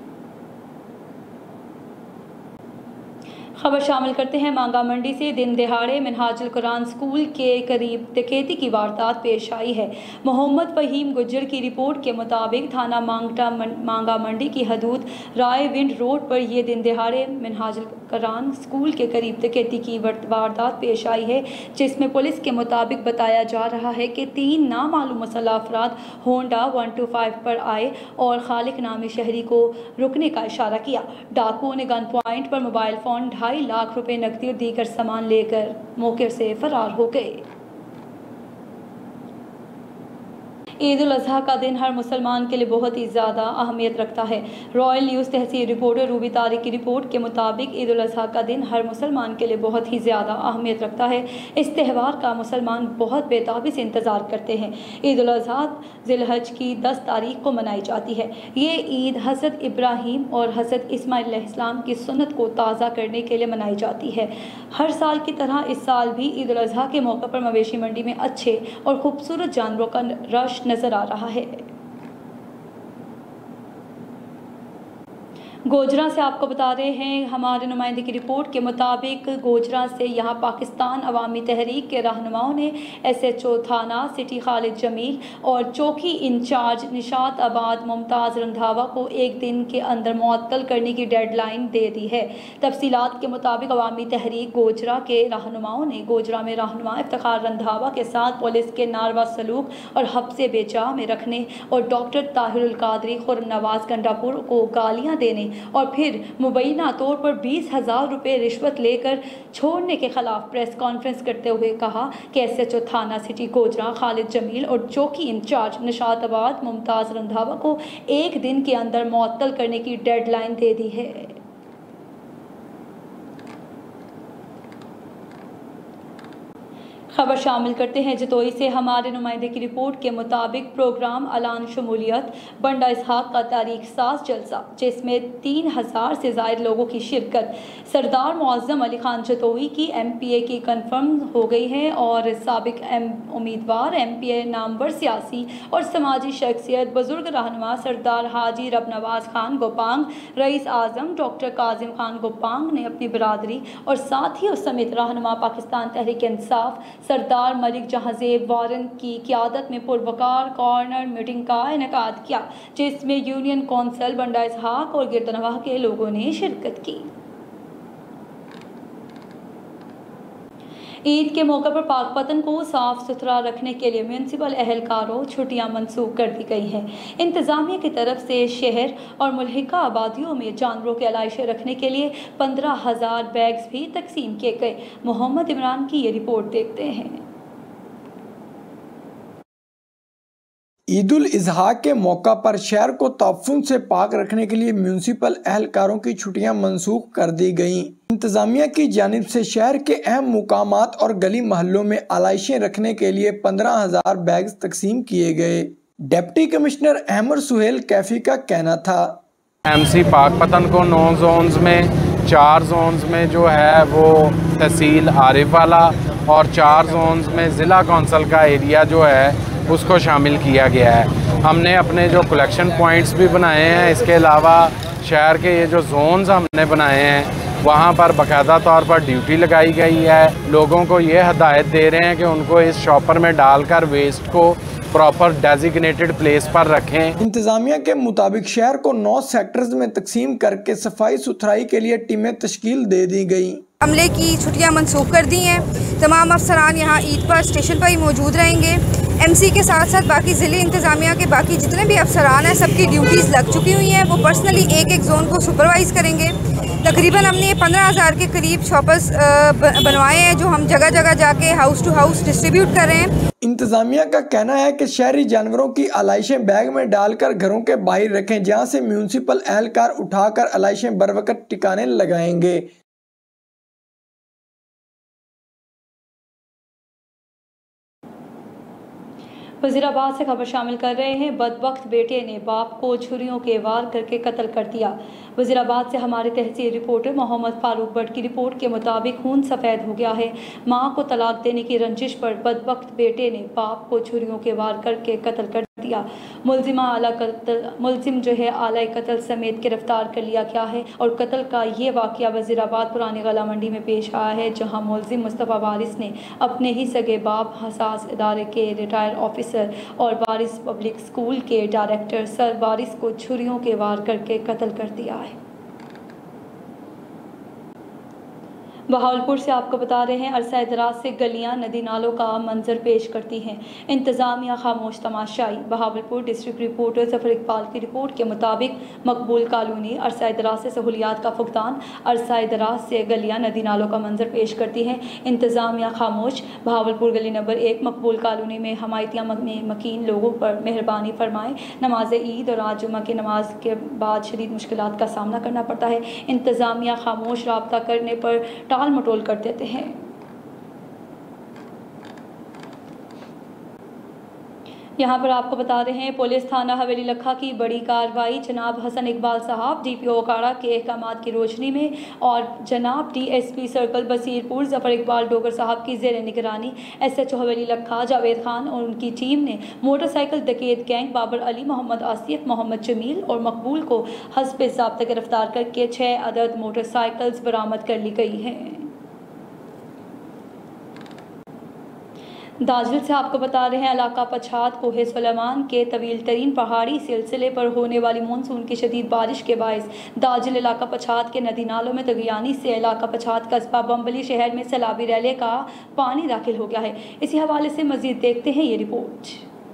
खबर शामिल करते हैं मांगा मंडी से। दिन दिहाड़े मिनहाजुल कुरान स्कूल के करीब डकैती की वारदात पेश आई है। मोहम्मद फ़हीम गुज्जर की रिपोर्ट के मुताबिक थाना मांगटा मांगा मंडी की हदूद राय विंड रोड पर यह दिन दिहाड़े मिनहाजुल कुरान स्कूल के करीब डकैती की वारदात पेश आई है, जिसमें पुलिस के मुताबिक बताया जा रहा है कि तीन नामालूम मुसल्लह अफराद होंडा वन टू फाइव पर आए और खालिक नामी शहरी को रुकने का इशारा किया। डाकुओं ने गन पॉइंट पर मोबाइल फ़ोन, ढाई लाख रुपए नकदी और दीगर सामान लेकर मौके से फरार हो गए। ईद उल अज़हा का दिन हर मुसलमान के लिए बहुत ही ज़्यादा अहमियत रखता है। रॉयल न्यूज़ तहसील रिपोर्टर रूबी तारिक की रिपोर्ट के मुताबिक ईद उल अज़हा का दिन हर मुसलमान के लिए बहुत ही ज़्यादा अहमियत रखता है। इस त्यौहार का मुसलमान बहुत बेताबी से इंतज़ार करते हैं। ईद उल अज़हा ज़िलहज की दस तारीख को मनाई जाती है। ये ईद हज़रत इब्राहीम और हज़रत इस्माइल अलैहिस्सलाम की सुन्नत को ताज़ा करने के लिए मनाई जाती है। हर साल की तरह इस साल भी ईद उल अज़हा के मौके पर मवेशी मंडी में अच्छे और खूबसूरत जानवरों का रश नज़र आ रहा है। गोजरा से आपको बता रहे हैं, हमारे नुमाइंदे की रिपोर्ट के मुताबिक गोजरा से यहाँ पाकिस्तान अवामी तहरीक के रहनुमाओं ने एस एच ओ थाना सिटी खालिद जमील और चौकी इंचार्ज निशात आबाद मुमताज़ रंधावा को एक दिन के अंदर मुअत्तल करने की डेडलाइन दे दी है। तफसीलात के मुताबिक अवामी तहरीक गोजरा के रहनुमाओं ने गोजरा में रहनुमा इफ्तिखार रंधावा के साथ पुलिस के नारवा सलूक और हब्से बेचा में रखने और डॉक्टर ताहिरुल कादरी खुर्म नवाज गंडापुर को गालियाँ देने और फिर मुबैना तौर पर बीस हज़ार रुपये रिश्वत लेकर छोड़ने के खिलाफ प्रेस कॉन्फ्रेंस करते हुए कहा कि एस एच ओ थाना सिटी गोजरा खालिद जमील और चौकी इंचार्ज निशात आबाद मुमताज़ रंधावा को एक दिन के अंदर मुअत्तल करने की डेडलाइन दे दी है। खबर शामिल करते हैं जतोई से। हमारे नुमाइंदे की रिपोर्ट के मुताबिक प्रोग्राम अलान शमूलियत बंडा इसहाक का तारीख साज जलसा, जिसमें तीन हज़ार से ज़ायद लोगों की शिरकत सरदार मुअज़्ज़म अली खान जतोई की एम पी ए की कन्फर्म हो गई है और साबिक एम उम्मीदवार एम पी ए नामवर सियासी और समाजी शख्सियत बुजुर्ग रहनुमा सरदार हाजी रब नवाज खान गोपांग, रईस आज़म डॉक्टर काजिम खान गोपांग ने अपनी बरादरी और साथियों समेत रहनुमा पाकिस्तान तहरीक इंसाफ सरदार मलिक जहांजेब वारन की क़ियादत में पुरवकार कॉर्नर मीटिंग का इनेकाद किया, जिसमें यूनियन कौंसिल बंडा इसहाक और गिरदनवाह के लोगों ने शिरकत की। ईद के मौके पर पाकपतन को साफ सुथरा रखने के लिए म्यूनसिपल एहलकारों छुट्टियां मनसूख कर दी गई हैं। इंतज़ामिया की तरफ से शहर और मुल्हिका आबादियों में जानवरों के अलाइशे रखने के लिए पंद्रह हज़ार बैग्स भी तकसीम किए गए। मोहम्मद इमरान की ये रिपोर्ट देखते हैं। ईद उल अज़हा के मौका पर शहर को तहफ़्फ़ुज़ से पाक रखने के लिए म्यूनसिपल एहलकारों की छुट्टियां मनसूख कर दी गईं। इंतजामिया की जानिब से शहर के अहम मुकामात और गली महलों में आलाइशें रखने के लिए पंद्रह हजार बैग्स तकसीम किए गए। डिप्टी कमिश्नर अहमद सुहेल कैफी का कहना था, एमसी पाकपतन को नौ जोन्स में, चार जोन्स में जो है वो तहसील आरिफ वाला और चार जोन्स में ज़िला कौंसिल का एरिया जो है उसको शामिल किया गया है। हमने अपने जो कलेक्शन पॉइंट्स भी बनाए हैं, इसके अलावा शहर के ये जो जोन्स हमने बनाए हैं वहाँ पर बाकायदा तौर पर ड्यूटी लगाई गई है। लोगों को ये हदायत दे रहे हैं कि उनको इस शॉपर में डालकर वेस्ट को प्रॉपर डेजिग्नेटेड प्लेस पर रखें। इंतजामिया के मुताबिक शहर को नौ सेक्टर्स में तकसीम करके सफाई सुथराई के लिए टीमें तश्कील दे दी गई। अमले की छुट्टियां मनसूख कर दी हैं। तमाम अफसरान यहाँ ईद पर स्टेशन पर ही मौजूद रहेंगे। एमसी के साथ साथ बाकी ज़िले इंतज़ामिया के बाकी जितने भी अफसरान हैं सबकी ड्यूटीज़ लग चुकी हुई हैं। वो पर्सनली एक एक जोन को सुपरवाइज़ करेंगे। तकरीबन हमने पंद्रह हज़ार के करीब शॉपर्स बनवाए हैं जो हम जगह जगह जाके हाउस टू हाउस डिस्ट्रीब्यूट कर रहे हैं। इंतजामिया का कहना है कि शहरी जानवरों की आलाइशें बैग में डालकर घरों के बाहर रखें, जहां से म्यूनसिपल एहलकार उठाकर आलाइशें बरवकत टिकाने लगाएंगे। वज़ीराबाद से खबर शामिल कर रहे हैं। बदबख्त बेटे ने बाप को छुरियों के वार करके कत्ल कर दिया। वज़ीराबाद से हमारे तहसील रिपोर्टर मोहम्मद फारूक भट्ट की रिपोर्ट के मुताबिक खून सफ़ेद हो गया है। मां को तलाक देने की रंजिश पर बदबख्त बेटे ने बाप को छुरियों के वार करके कत्ल कर दिया। मुलजिमा आला कत्ल मुलजिम जो है आला कत्ल समेत गिरफ्तार कर लिया गया है और कत्ल का ये वाक़या वज़ीराबाद पुरानी गला मंडी में पेश आया है, जहाँ मुलजिम मुस्तफ़ा वारिस ने अपने ही सगे बाप हसास इदारे के रिटायर ऑफिसर और वारिस पब्लिक स्कूल के डायरेक्टर सर वारिस को छुरियों के वार करके कत्ल कर दिया है। बहावलपुर से आपको बता रहे हैं, अरसा दराज से गलियां नदी नालों का मंजर पेश करती हैं। इंतज़ामिया खामोश तमाशाई। बहावलपुर डिस्ट्रिक्ट रिपोर्टर जफर इकबाल की रिपोर्ट के मुताबिक मकबूल कॉलोनी अरसा दराज से सहूलियात का फुकदान, अरसा दराज से गलियां नदी नालों का मंजर पेश करती हैं। इंतज़ामिया खामोश। बहावलपुर गली नंबर एक मकबूल कॉलोनी में हमायतियाँ में मकीन लोगों पर मेहरबानी फरमाएँ। नमाज ईद और आज जुमा की नमाज के बाद शदीद मुश्किलात का सामना करना पड़ता है। इंतज़ामिया खामोश। रब्ता करने पर टाल मटोल कर देते हैं। यहाँ पर आपको बता रहे हैं पुलिस थाना हवेली लखा की बड़ी कार्रवाई। जनाब हसन इकबाल साहब डीपीओ ओकाड़ा के अहकामात की रोशनी में और जनाब डीएसपी सर्कल बसीरपुर जफर इकबाल डोगर साहब की जेर निगरानी एसएचओ हवेली लखा जावेद खान और उनकी टीम ने मोटरसाइकिल डकैत गैंग बाबर अली, मोहम्मद आसिफ, मोहम्मद जमील और मकबूल को हस्ब ज़ाब्ता गिरफ्तार करके छः अदद मोटरसाइकिल्स बरामद कर ली गई हैं। दाजिल से आपको बता रहे हैं इलाका पछात कोहे सुलेमान के तवील तरीन पहाड़ी सिलसिले पर होने वाली मानसून की शदीद बारिश के बायस दाजिल इलाका पछात के नदी नालों में तगयानी से इलाका पछात कस्बा बम्बली शहर में सैलाबी रैले का पानी दाखिल हो गया है। इसी हवाले से मजीद देखते हैं ये रिपोर्ट।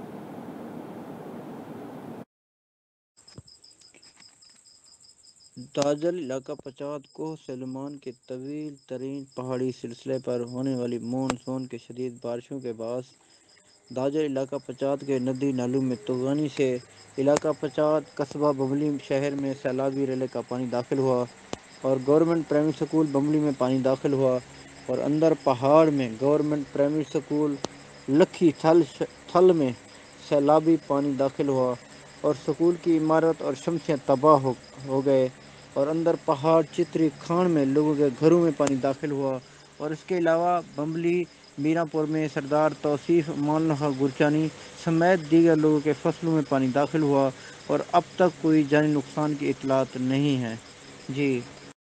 दाजल इलाका पचात को सलमान के तवील तरीन पहाड़ी सिलसिले पर होने वाली मानसून के शदीद बारिशों के बाद दाजल इलाका पचात के नदी नालों में तूफानी से इलाका पचात कस्बा बमली शहर में सैलाबी रेले का पानी दाखिल हुआ और गवर्नमेंट प्राइमरी स्कूल बमली में पानी दाखिल हुआ और अंदर पहाड़ में गवर्नमेंट प्राइमरी स्कूल लखी थल थल में सैलाबी पानी दाखिल हुआ और स्कूल की इमारत और शमसियाँ तबाह हो, हो गए और अंदर पहाड़ चित्री खान में लोगों के घरों में पानी दाखिल हुआ और इसके अलावा बम्बली मीरापुर में सरदार तौसीफ मानहा गुरचानी समेत दीगर लोगों के फसलों में पानी दाखिल हुआ और अब तक कोई जानी नुकसान की इतलात नहीं है। जी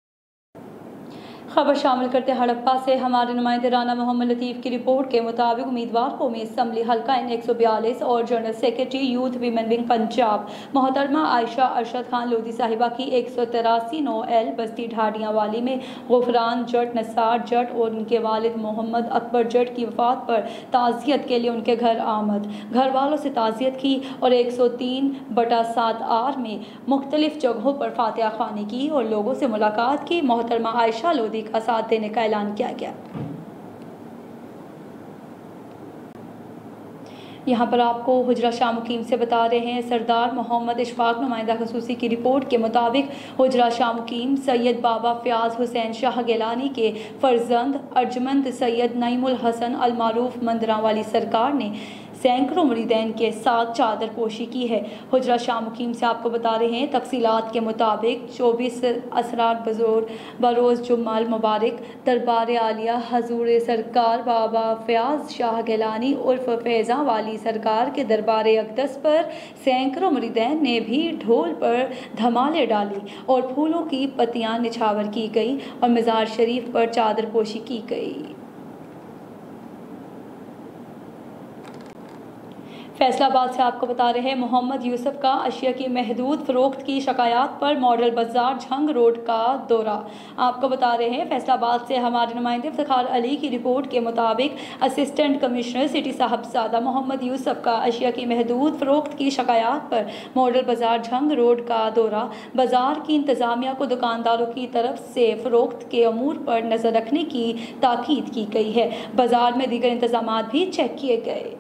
खबर शामिल करते हड़प्पा से हमारे नुमाइंदे राना मोहम्मद लतीफ़ की रिपोर्ट के मुताबिक उम्मीदवार कौमी असम्बली हल्का एन एक सौ बयालीस और general secretary youth women wing Punjab मोहतरमा आयशा अरशद खान लोधी साहिबा की एक सौ तिरासी नौ एल बस्ती ढाडियाँ वाली में गुफरान जट नसार जट और उनके वालिद मोहम्मद अकबर जट की वफात पर ताज़ियत के लिए उनके घर आमद, घर वालों से ताज़ियत की और एक सौ तीन बटा सात आर में मुख्तलिफ जगहों पर फातिहा ख़्वानी की और लोगों से मुलाकात की। मोहतरमा आयशा लोधी का साथ देने का ऐलान किया गया। यहाँ पर आपको हुजरा शाह मुकीम से बता रहे हैं सरदार मोहम्मद इशफाक नुमाइंदा खसूसी की रिपोर्ट के मुताबिक हुजरा शाह मुकीम सैयद बाबा फ़याज़ हुसैन शाह गिलानी के फर्जंद अर्जमंद सैयद नईमुल हसन अल मारूफ मंदरावाली सरकार ने सैकड़ों मुरीदैन के साथ चादर पोशी की है। हुजरा शाह मुकीम से आपको बता रहे हैं तफसीलात के मुताबिक चौबीस असरार बजोर बरोज़ जुम्मल मुबारक दरबार आलिया हजूर सरकार बाबा फ़याज़ शाह गिलानी उर्फ फैज़ा वाली सरकार के दरबार अक़दस पर सैकड़ों मुरीदैन ने भी ढोल पर धमाले डाली और फूलों की पत्तियाँ निछावर की गई और मज़ार शरीफ पर चादर पोशी की गई। फैसलाबाद से आपको बता रहे हैं मोहम्मद यूसुफ का अशिया की महदूद फ़रोख्त की शिकायत पर मॉडल बाज़ार झंग रोड का दौरा। आपको बता रहे हैं फैसलाबाद से हमारे नुमाइंदे इफ्तिखार अली की रिपोर्ट के मुताबिक assistant commissioner city Sahibzada Muhammad Yusuf का अशिया की महदूद फ़रोख्त की शिकायत पर मॉडल बाज़ार झंग रोड का दौरा। बाज़ार की इंतज़ामिया को दुकानदारों की तरफ से फ़रोख्त के अमूर पर नज़र रखने की ताकीद की गई है। बाज़ार में दीगर इंतज़ाम भी चेक किए गए।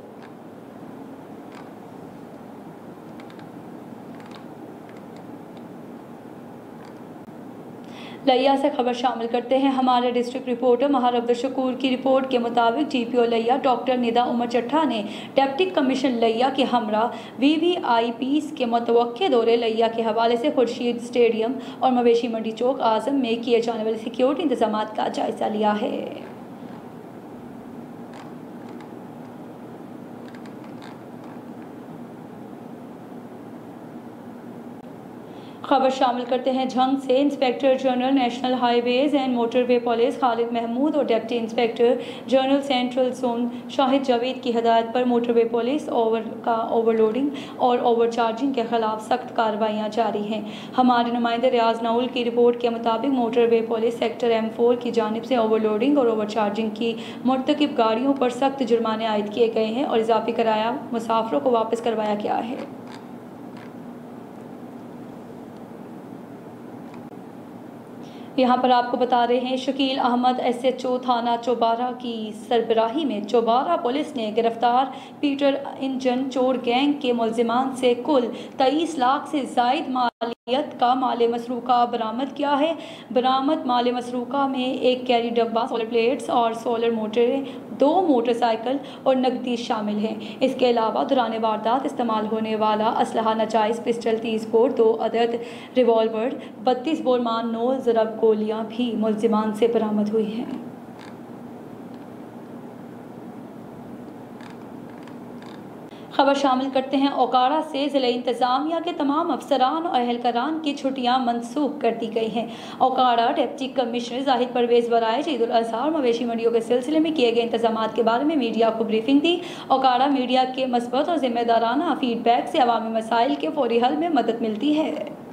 लिया से खबर शामिल करते हैं हमारे डिस्ट्रिक्ट रिपोर्टर महार अब्दुल शकूर की रिपोर्ट के मुताबिक जीपीओ लिया डॉक्टर निदा उमर चट्ठा ने डिप्टी कमिश्नर लिया के हमरा वीवीआईपीज़ के मुतवक्के दौरे लिया के हवाले से खुर्शीद स्टेडियम और मवेशी मंडी चौक आज़म में किए जाने वाले सिक्योरिटी इंतजाम का जायज़ा लिया है। खबर शामिल करते हैं झंग से inspector general national highways and motorway police Khalid Mahmood और deputy inspector general central zone Shahid Javed की हदायत पर मोटरवे पुलिस ओवर का ओवरलोडिंग और ओवरचार्जिंग के खिलाफ सख्त कार्रवाइयाँ जारी हैं। हमारे नुमाइंदे रियाज नाउल की रिपोर्ट के मुताबिक motorway police sector M four की जानिब से ओवरलोडिंग और ओवरचार्जिंग की मुर्तकिब गाड़ियों पर सख्त जुर्माने आयद किए गए हैं और इजाफी किराया मुसाफिरों को वापस करवाया गया है। यहाँ पर आपको बता रहे हैं शकील अहमद एसएचओ थाना चौबारा की सरबराही में चौबारा पुलिस ने गिरफ्तार पीटर इंजन चोर गैंग के मुलजिमान से कुल तेईस लाख से जायद माल मालियत का माल मसरूका बरामद किया है। बरामद माल मसरूका में एक कैरी डब्बा, सोलर प्लेट्स और सोलर मोटरें, दो मोटरसाइकिल और नकदी शामिल हैं। इसके अलावा दौरान वारदात इस्तेमाल होने वाला असलहा नजायज़ पिस्टल तीस बोर, दो अदद रिवॉल्वर, बत्तीस बोर मान नौ ज़रब गोलियाँ भी मुल्ज़िमान से बरामद हुई हैं। खबर शामिल करते हैं ओकाड़ा से। ज़िला इंतज़ामिया के तमाम अफसरान और अहलकारान की छुट्टियां मनसूख कर दी गई हैं। ओकाड़ा डिप्टी कमिश्नर जाहिद परवेज़ बराए ईद उल अज़हा और मवेशी मंडियों के सिलसिले में किए गए इंतजाम के बारे में मीडिया को ब्रीफिंग दी। ओकाड़ा मीडिया के मस्बत और जिम्मेदाराना फीडबैक से अवामी मसाइल के फौरी हल में मदद मिलती है।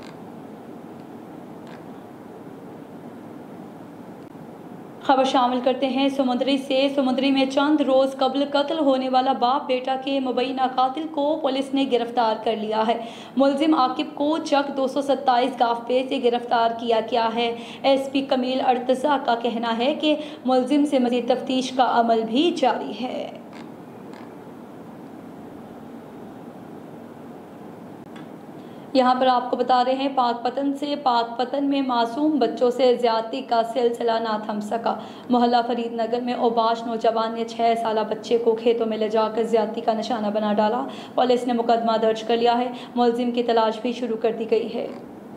खबर शामिल करते हैं समुद्री से। समुद्री में चंद रोज़ कबल कत्ल होने वाला बाप बेटा के मुबैना कातिल को पुलिस ने गिरफ्तार कर लिया है। मुलजिम आकिब को चक दो सौ सत्ताईस गाफे से गिरफ्तार किया गया है। एस पी कमील अर्तज़ा का कहना है कि मुलजिम से मज़ीद तफ्तीश का अमल भी जारी है। यहाँ पर आपको बता रहे हैं पाकपतन से। पाकपतन में मासूम बच्चों से ज़्यादती का सिलसिला ना थम सका। मोहल्ला फरीद नगर में ओबाश नौजवान ने छः साल बच्चे को खेतों में ले जाकर ज़्यादती का निशाना बना डाला। पुलिस ने मुकदमा दर्ज कर लिया है। मुलजिम की तलाश भी शुरू कर दी गई है।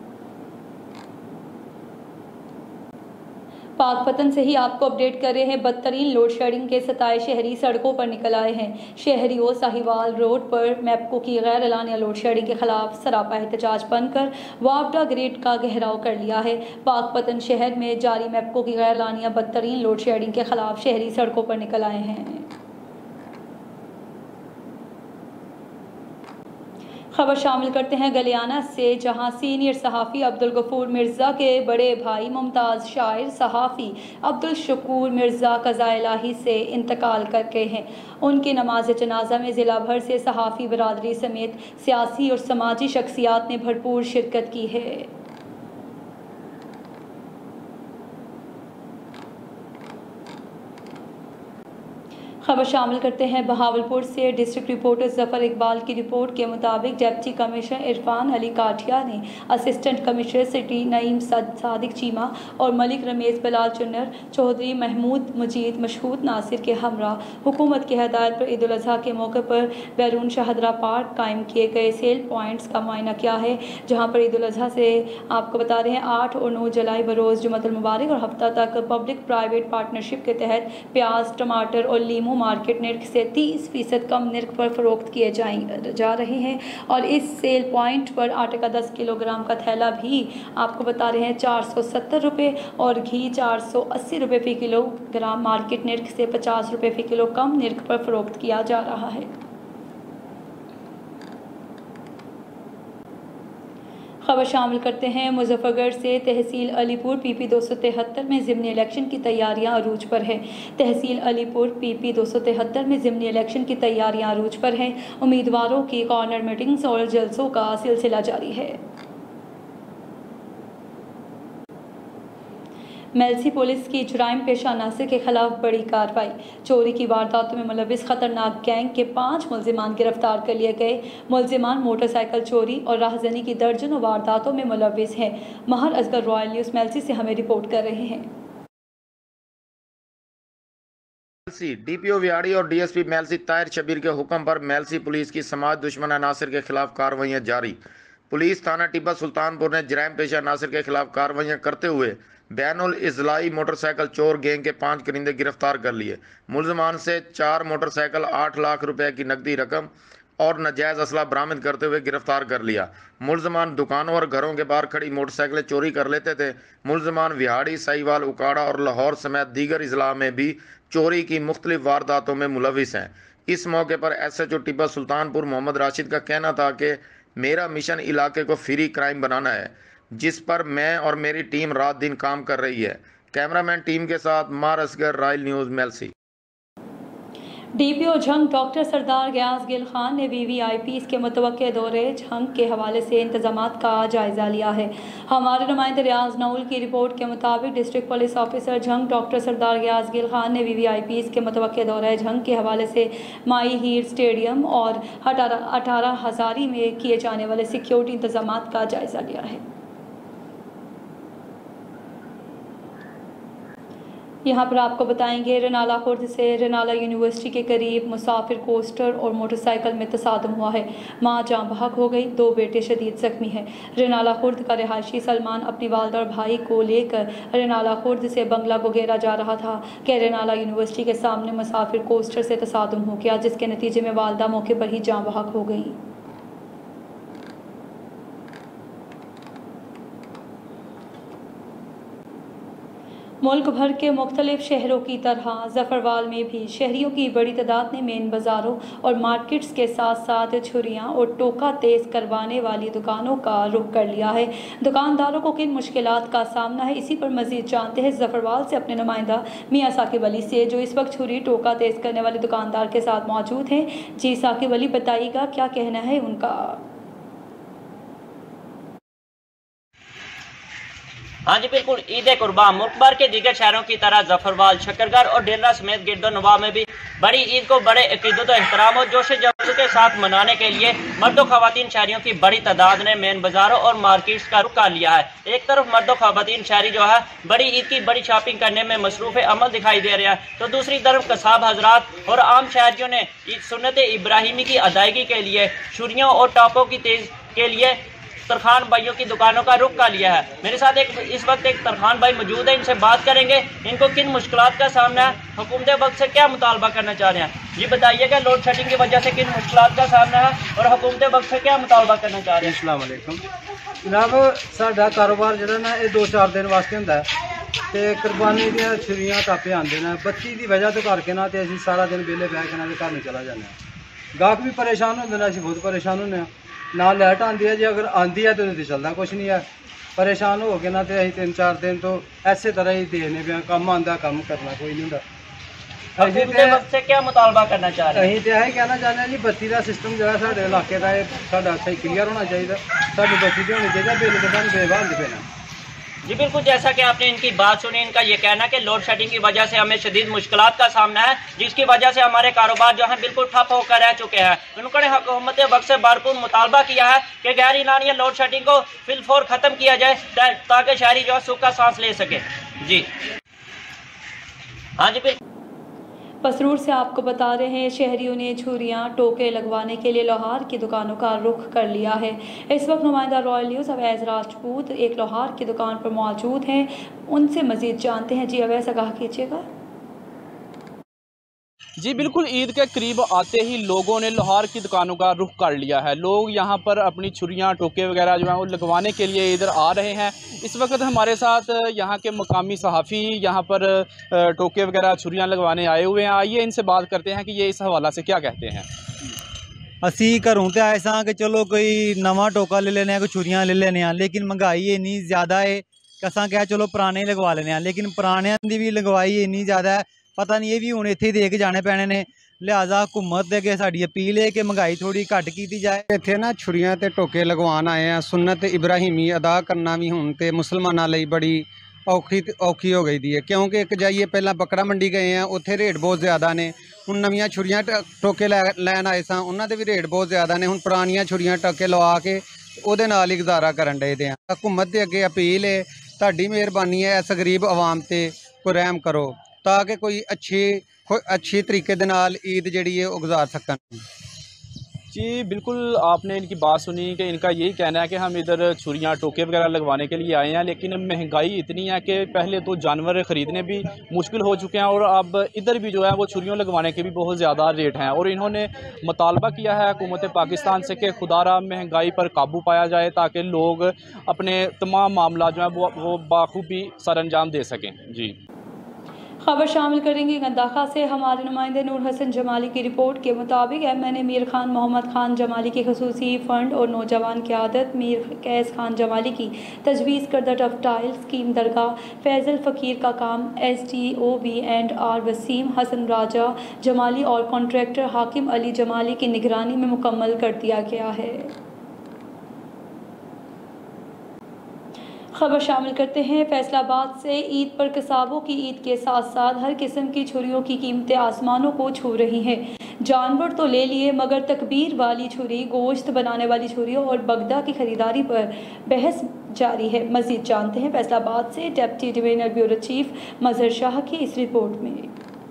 पाकपतन से ही आपको अपडेट कर रहे हैं। बदतरीन लोड शेडिंग के सताए शहरी सड़कों पर निकल आए हैं। शहरियों साहिवाल रोड पर मैप्को की गैर एलानिया लोड शेडिंग के खिलाफ सरापा एहतजाज बनकर वापडा ग्रेड का घेराव कर लिया है। पाकपतन शहर में जारी मैप्को की गैर एलानिया बदतरीन लोड शेडिंग के खिलाफ शहरी सड़कों पर निकल आए हैं। खबर शामिल करते हैं गलियाना से, जहां सीनियर सहाफ़ी अब्दुल गफूर मिर्ज़ा के बड़े भाई मुमताज़ शायर सहाफ़ी अब्दुल शकूर मिर्ज़ा क़ज़ा इलाही से इंतकाल कर गए हैं। उनकी नमाज जनाजा में ज़िला भर से सहाफ़ी बरादरी समेत सियासी और समाजी शख्सियात ने भरपूर शिरकत की है। खबर शामिल करते हैं बहावलपुर से। डिस्ट्रिक्ट रिपोर्टर जफ़र इकबाल की रिपोर्ट के मुताबिक डिप्टी कमिश्नर इरफान अली काठिया ने assistant commissioner city Naeem Sadiq Cheema और मलिक रमेश बिलाल चुन्नर चौधरी महमूद मजीद मशहूद नासिर के हमरा हुकूमत की हदायत पर ईद उल अज़हा के मौके पर बैरून शाहदरा पार्क कायम किए गए सेल पॉइंट्स का मुआयना किया है, जहाँ पर ईद उल अज़हा से आपको बता रहे हैं आठ और नौ जुलाई बरोज़ जुम्मतुल मुबारक और हफ्ता तक पब्लिक प्राइवेट पार्टनरशिप के तहत प्याज, टमाटर और लीमू मार्केट निर्ख से तीस फीसद कम निर्ख पर फ़रोख्त किए जाए जा रहे हैं। और इस सेल पॉइंट पर आटे का दस किलोग्राम का थैला भी आपको बता रहे हैं चार सौ सत्तर रुपये और घी चार सौ अस्सी रुपये फ़ी किलोग्राम मार्केट निर्ख से पचास रुपये फ़ी किलो कम निर्ख पर फ़रोख्त किया जा रहा है। खबर शामिल करते हैं मुजफ्फरगढ़ से। तहसील अलीपुर पीपी दो सौ तिहत्तर में ज़िमनी इलेक्शन की तैयारियां अरूज पर है। तहसील अलीपुर पीपी दो सौ तिहत्तर में ज़िमनी इलेक्शन की तैयारियां अरूज पर हैं। उम्मीदवारों की कॉर्नर मीटिंग्स और जलसों का सिलसिला जारी है। मेलसी पुलिस की जुराइम पेशा नासिर के खिलाफ बड़ी कार्रवाई। चोरी की वारदातों में मुलविस खतरनाक गैंग के पाँच मुलजिमान गिरफ्तार कर लिए गए। मुलजिमान मोटरसाइकिल चोरी और राहजनी की दर्जनों वारदातों में मुलविस हैं। महर असगर रॉयल न्यूज़ मेलसी से हमें रिपोर्ट कर रहे हैं। डीपीओ विहाड़ी और डीएसपी मेलसी ताहिर शबीर के हुक्म पर मेलसी पुलिस की समाज दुश्मन नासिर के खिलाफ कार्रवाइयाँ जारी। पुलिस थाना टिब्बा सुल्तानपुर ने जराइम पेशा नासिर के खिलाफ कार्रवाइयाँ करते हुए बैनुल इजलाई मोटरसाइकिल चोर गैंग के पांच करिंदे गिरफ्तार कर लिए। मुलजमान से चार मोटरसाइकिल, आठ लाख रुपए की नकदी रकम और नाजायज़ असला बरामद करते हुए गिरफ्तार कर लिया। मुलजमान दुकानों और घरों के बाहर खड़ी मोटरसाइकिलें चोरी कर लेते थे। मुलजमान विहाड़ी, साहिवाल, उकाड़ा और लाहौर समेत दीगर इजला में भी चोरी की मुख्तलिफ वारदातों में मुलविस हैं। इस मौके पर S H O Tibba Sultanpur Muhammad Rashid का कहना था कि मेरा मिशन इलाके को फ्री क्राइम बनाना है, जिस पर मैं और मेरी टीम रात दिन काम कर रही है। कैमरामैन टीम के साथ मार Asghar, royal news Mailsi. DPO Jhang doctor Sardar Ghayas Gill Khan ने वीवीआईपीज़ के मुतवक्के दौरे झंग के हवाले से इंतजामात का जायज़ा लिया है। हमारे नुमाइंदे रियाज नऊल की रिपोर्ट के मुताबिक district police officer Jhang doctor Sardar Ghayas Gill Khan ने वीवीआईपीज़ के मुतवक्के दौरे झंग के हवाले से माई हीर स्टेडियम और अठारह हज़ारी में किए जाने वाले सिक्योरिटी इंतजामात का जायज़ा लिया है। यहाँ पर आपको बताएंगे रनाला खुर्द से रनाला यूनिवर्सिटी के करीब मुसाफिर कोस्टर और मोटरसाइकिल में तसादम हुआ है। माँ जाँ बहक हो गई, दो बेटे शदीद ज़ख्मी हैं। रनाला खुर्द का रिहायशी सलमान अपनी वालदा और भाई को लेकर रनाला खुर्द से बंगला गोगेरा जा रहा था कि रनाला यूनिवर्सिटी के सामने मुसाफिर कोस्टर से तसादम हो गया, जिसके नतीजे में वालदा मौके पर ही जाँ बहक हो गई। मुल्क भर के मुख्तलिफ शहरों की तरह ज़फ़रवाल में भी शहरियों की बड़ी तादाद ने मेन बाज़ारों और मार्केट्स के साथ साथ छुरियाँ और टोका तेज़ करवाने वाली दुकानों का रुख कर लिया है। दुकानदारों को किन मुश्किलात का सामना है, इसी पर मज़ीद जानते हैं ज़फ़रवाल से अपने नुमाइंदा मियाँ साकिब अली से, जो इस वक्त छुरी टोका तेज़ करने वाले दुकानदार के साथ मौजूद हैं। जी साकिब अली, बताइएगा क्या कहना है उनका। हाँ जी बिल्कुल, ईद कुर्बान मुल्क भर के दीगर शहरों की तरह जफरवाल, शकरगढ़ और डेरा समेत गिरदोनवा में भी बड़ी ईद को बड़े अकीदत एहतराम और जोश जज्बे के साथ मनाने के लिए मर्द खवातीन शहरियों की बड़ी तादाद ने मेन बाजारों और मार्केट्स का रुख कर लिया है। एक तरफ मर्द खवातीन शहरी जो है बड़ी ईद की बड़ी शॉपिंग करने में मसरूफ अमल दिखाई दे रहा है, तो दूसरी तरफ कसाब हजरात और आम शहरियों ने सुन्नत इब्राहिमी की अदायगी के लिए छुरियों और टॉपों की तेज के लिए तरखान भाइयों की दुकानों का रुख कर लिया है। मेरे साथ एक इस वक्त एक तरखान भाई मौजूद है, इनसे बात करेंगे इनको किन मुश्किलात का सामना है, हुकूमत वक्त से क्या मुतालबा करना चाह रहे हैं। जी बताइएगा, लोड शेडिंग की वजह से किन मुश्किलात का सामना है और हुकूमत वक्त से क्या मुतालबा करना चाह रहे हैं। अस्सलाम वालेकुम जनाब, साडा कारोबार जो ना ये दो चार दिन वास्ते होंदा है ते कुर्बानी दी छुरियां टापे आंदे ने, बच्ची की वजह तो करके ना ते असीं सारा दिन बेले बह के ना घर नहीं चला जाने। गाहक भी परेशान होंदे ने, असीं खुद परेशान होंदे ना। लाइट आती है जी, अगर आती है तो चलता कुछ नहीं है। परेशान हो गए ना तो अं तीन चार दिन तो ऐसे तरह ही देखने पे कम आंदा, कम करना कोई नहीं होंदा। से क्या मुतालबा करना चाह रहे हैं? अं तो यही कहना चाहते हैं जी, बत्ती का सिस्टम जो है साढ़े इलाके का साढ़ा सही क्लीयर होना चाहिए। साड़ी बत्ती तो होनी चाहिए, बिल तो सानू बेवाल नहीं पेना। जी बिल्कुल, जैसा कि आपने इनकी बात सुनी, इनका ये कहना कि लोड शेडिंग की वजह से हमें शदीद मुश्किलात का सामना है, जिसकी वजह से हमारे कारोबार जो है बिल्कुल ठप होकर रह चुके हैं। उन्होंने हुकूमत वक्त से भरपूर मुतालबा किया है कि गैर ईरानी लोड शेडिंग को फिलफोर खत्म किया जाए ताकि शहरी जो है सुख का सांस ले सके। जी हाँ जी बिल्कुल। पसरूर से आपको बता रहे हैं, शहरियों ने छुरियाँ टोके लगवाने के लिए लोहार की दुकानों का रुख कर लिया है। इस वक्त नुमाइंदा रॉयल न्यूज़ अवैस राजपूत एक लोहार की दुकान पर मौजूद हैं, उनसे मज़ीद जानते हैं। जी अवैस, आगाह कीजिएगा। जी बिल्कुल, ईद के करीब आते ही लोगों ने लोहार की दुकानों का रुख कर लिया है। लोग यहाँ पर अपनी छुरियाँ टोके वगैरह जो हैं वो लगवाने के लिए इधर आ रहे हैं। इस वक्त हमारे साथ यहाँ के मकामी सहाफ़ी यहाँ पर टोके वगैरह छुरियाँ लगवाने आए हुए हैं। आइए इनसे बात करते हैं कि ये इस हवाला से क्या कहते हैं। असी घरों तो आए सा कि चलो कोई नवा टोका ले लेने, कोई छुरियाँ ले लेने, लेकिन महंगाई इन्नी ज़्यादा है कि असा क्या चलो पुराने लगवा लेने, लेकिन पुराने की भी लगवाई इन्नी ज़्यादा है, पता नहीं ये भी हूँ इत्थे दे के जाने पैने ने। लिहाजा हुकूमत दे अगे साडी अपील है कि महंगाई थोड़ी घट की जाए। इत्थे ना छुरियां ते टोके लगवान आए हैं, सुन्नत इब्राहिमी अदा करना भी हुण ते मुसलमानां लई बड़ी औखी औखी हो गई दी है, क्योंकि एक जाइए पहला बकरा मंडी गए हैं, उत्थे रेट बहुत ज़्यादा ने। हुण नवीं छुरियां टोके लैन आए सा, उन्हां दे भी रेट बहुत ज़्यादा ने। हुण पुरानियां छुरियां टोके लवा के उहदे नाल ही गुजारा करन डे दे। हुकूमत दे अगे अपील है, तुहाडी मेहरबानी है, इस गरीब आवाम ते कोई रहम करो ताकि कोई अच्छी कोई अच्छी तरीके दे नाल ईद जिहड़ी है वो गुजार सकन। जी बिल्कुल, आपने इनकी बात सुनी कि इनका यही कहना है कि हम इधर छुरियाँ टोके वगैरह लगवाने के लिए आए हैं, लेकिन महंगाई इतनी है कि पहले तो जानवर ख़रीदने भी मुश्किल हो चुके हैं और अब इधर भी जो है वो छुरियों लगवाने के भी बहुत ज़्यादा रेट हैं। और इन्होंने मुतालबा किया है हुकूमत पाकिस्तान से कि खुदारा महंगाई पर काबू पाया जाए ताकि लोग अपने तमाम मामला जो है वो वो बाखूबी सर अंजाम दे सकें। जी खबर शामिल करेंगे गंदाखा से। हमारे नुमाइंदे नूर हसन जमाली की रिपोर्ट के मुताबिक M N A Mir Khan Muhammad Khan Jamali की खसूसी फ़ंड और नौजवान क़यादत मीर कैस खान जमाली की तजवीज़ करदा टफटाइल स्कीम दरगाह फैज़ल फ़कीर का काम S D O B and R Waseem Hassan Raja Jamali और कॉन्ट्रैक्टर हाकिम अली जमाली की निगरानी में मुकम्मल कर दिया गया है। खबर शामिल करते हैं फैसलाबाद से। ईद पर किसाबों की ईद के साथ साथ हर किस्म की छुरियों की कीमतें आसमानों को छू रही हैं। जानवर तो ले लिए मगर तकबीर वाली छुरी, गोश्त बनाने वाली छुरियों और बगदा की खरीदारी पर बहस जारी है। मज़ीद जानते हैं फैसलाबाद से deputy divisional bureau chief Mazhar Shah की इस रिपोर्ट में।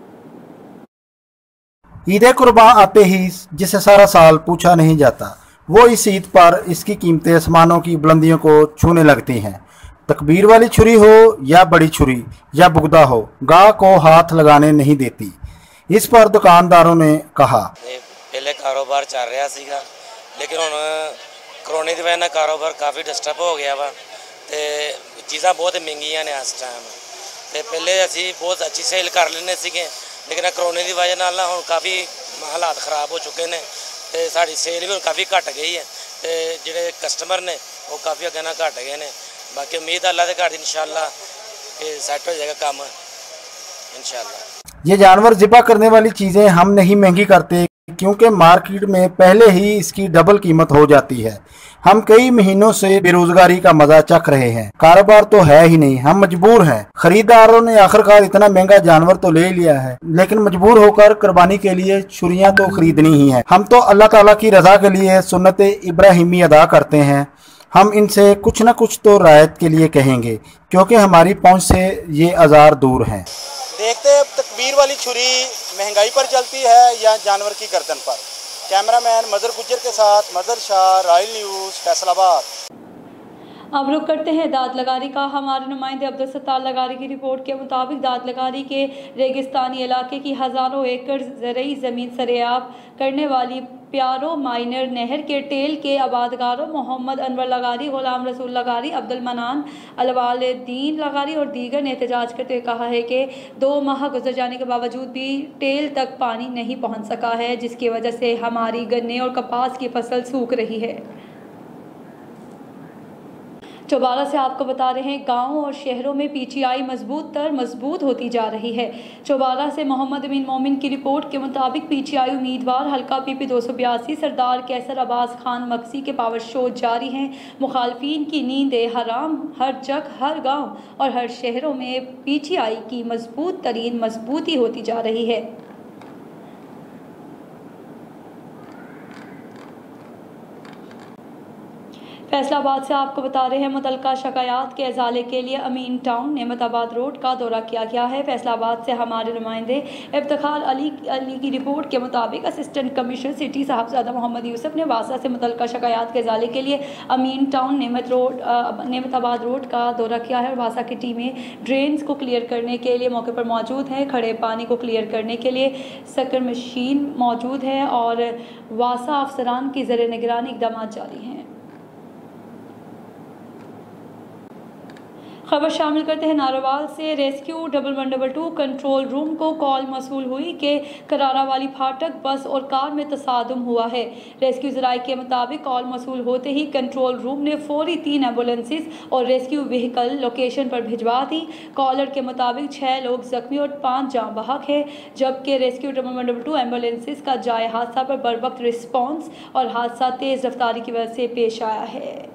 ईद कुर्बान आते ही जिसे सारा साल पूछा नहीं जाता, वो इस ईद पर इसकी कीमतें आसमानों की बुलंदियों को छूने लगती हैं। तकबीर वाली छुरी हो या बड़ी छुरी या बुगदा हो, गाह को हाथ लगाने नहीं देती। इस पर दुकानदारों ने कहा पहले कारोबार चल रहा सीगा, लेकिन हुण कोरोना की वजह नाल कारोबार काफ़ी डिस्टर्ब हो गया वा ते चीज़ां बहुत महंगियां ने इस टाइम। ते पहले असी बहुत अच्छी सेल कर लेने सीगे, लेकिन कोरोना की वजह नाल हुण काफ़ी हालात खराब हो चुके हैं ते साडी सेल भी हुण काफ़ी घट गई है ते जिहड़े कस्टमर ने वो काफ़ी अगे ना घट गए हैं। बाकी उम्मीद अल्लाह के घर इंशाअल्लाह कि सेट हो जाएगा काम इंशाअल्लाह। ये जानवर ज़िबा करने वाली चीज़ें हम नहीं महंगी करते, क्योंकि मार्केट में पहले ही इसकी डबल कीमत हो जाती है। हम कई महीनों से बेरोजगारी का मजा चख रहे हैं, कारोबार तो है ही नहीं, हम मजबूर हैं। खरीदारों ने आखिरकार इतना महंगा जानवर तो ले लिया है, लेकिन मजबूर होकर कुर्बानी के लिए छुरियां तो खरीदनी ही है। हम तो अल्लाह ताला की रजा के लिए सुन्नत इब्राहिमी अदा करते हैं। हम इनसे कुछ न कुछ तो रायत के लिए कहेंगे, क्योंकि हमारी पहुंच से ये आज़ार दूर हैं। देखते हैं तकबीर वाली छुरी महंगाई पर चलती है या जानवर की गर्दन पर। कैमरामैन मजहर गुज्जर के साथ मजहर शाह, रॉयल न्यूज़, फैसलाबाद। अब रुक करते हैं दाद लगारी का। हमारे नुमाइंदे अब्दुल सत्तार लगारी की रिपोर्ट के मुताबिक दाद लगारी के रेगिस्तानी इलाके की हज़ारों एकड़ ज़रई ज़मीन सरेआब करने वाली प्यारो माइनर नहर के टेल के आबादगारों मोहम्मद अनवर लगारी, गुलाम रसूल लगारी, अब्दुल मनान अलवालदीन लगारी और दीगर ने एहतजाज करते हुए कहा है कि दो माह गुजर जाने के बावजूद भी टेल तक पानी नहीं पहुँच सका है, जिसकी वजह से हमारी गन्ने और कपास की फसल सूख रही है। चौबारा से आपको बता रहे हैं गाँव और शहरों में पीटीआई मजबूत तर मजबूत होती जा रही है। चौबारा से मोहम्मद अमीन मोमिन की रिपोर्ट के मुताबिक पीटीआई उम्मीदवार हल्का पीपी दो सौ बयासी सरदार कैसर अब्बास खान मक्सी के पावर शो जारी हैं। मुखालफिन की नींदें हराम हर जगह, हर गाँव और हर शहरों में पीटीआई की मजबूत तरीन मजबूती होती जा रही है। फैसलाबाद से आपको बता रहे हैं मुतलका शिकायत के अजाले के लिए अमीन टाउन नेमताबाद रोड का दौरा किया गया है। फैसलाबाद से हमारे नुमाइंदे इफ्तिखार अली अली की रिपोर्ट के मुताबिक assistant commissioner city Sahibzada Muhammad Yusuf ने वासा से मुतलका शिकायत के अजाले के लिए Amin town Nemat road Nematabad road का दौरा किया है और वासा की टीमें ड्रेन्स को क्लियर करने के लिए मौके पर मौजूद हैं। खड़े पानी को क्लियर करने के लिए सकर मशीन मौजूद है और वासा अफसरान की ज़र निगरानी इक़दाम जारी हैं। खबर शामिल करते हैं नारोवाल से। Rescue double one double two control room को कॉल मसूल हुई कि करारा वाली फाटक बस और कार में तसादुम हुआ है। रेस्क्यू ज़राए के मुताबिक कॉल मसूल होते ही कंट्रोल रूम ने फौरी तीन एम्बुलेंसेस और रेस्क्यू व्हीकल लोकेशन पर भिजवा दी। कॉलर के मुताबिक छः लोग जख्मी और पाँच जाँ बहक है, जबकि rescue double one double two ambulances का जाए हादसा पर बर वक्त रिस्पॉन्स और हादसा तेज़ रफ्तारी की वजह से पेश आया है।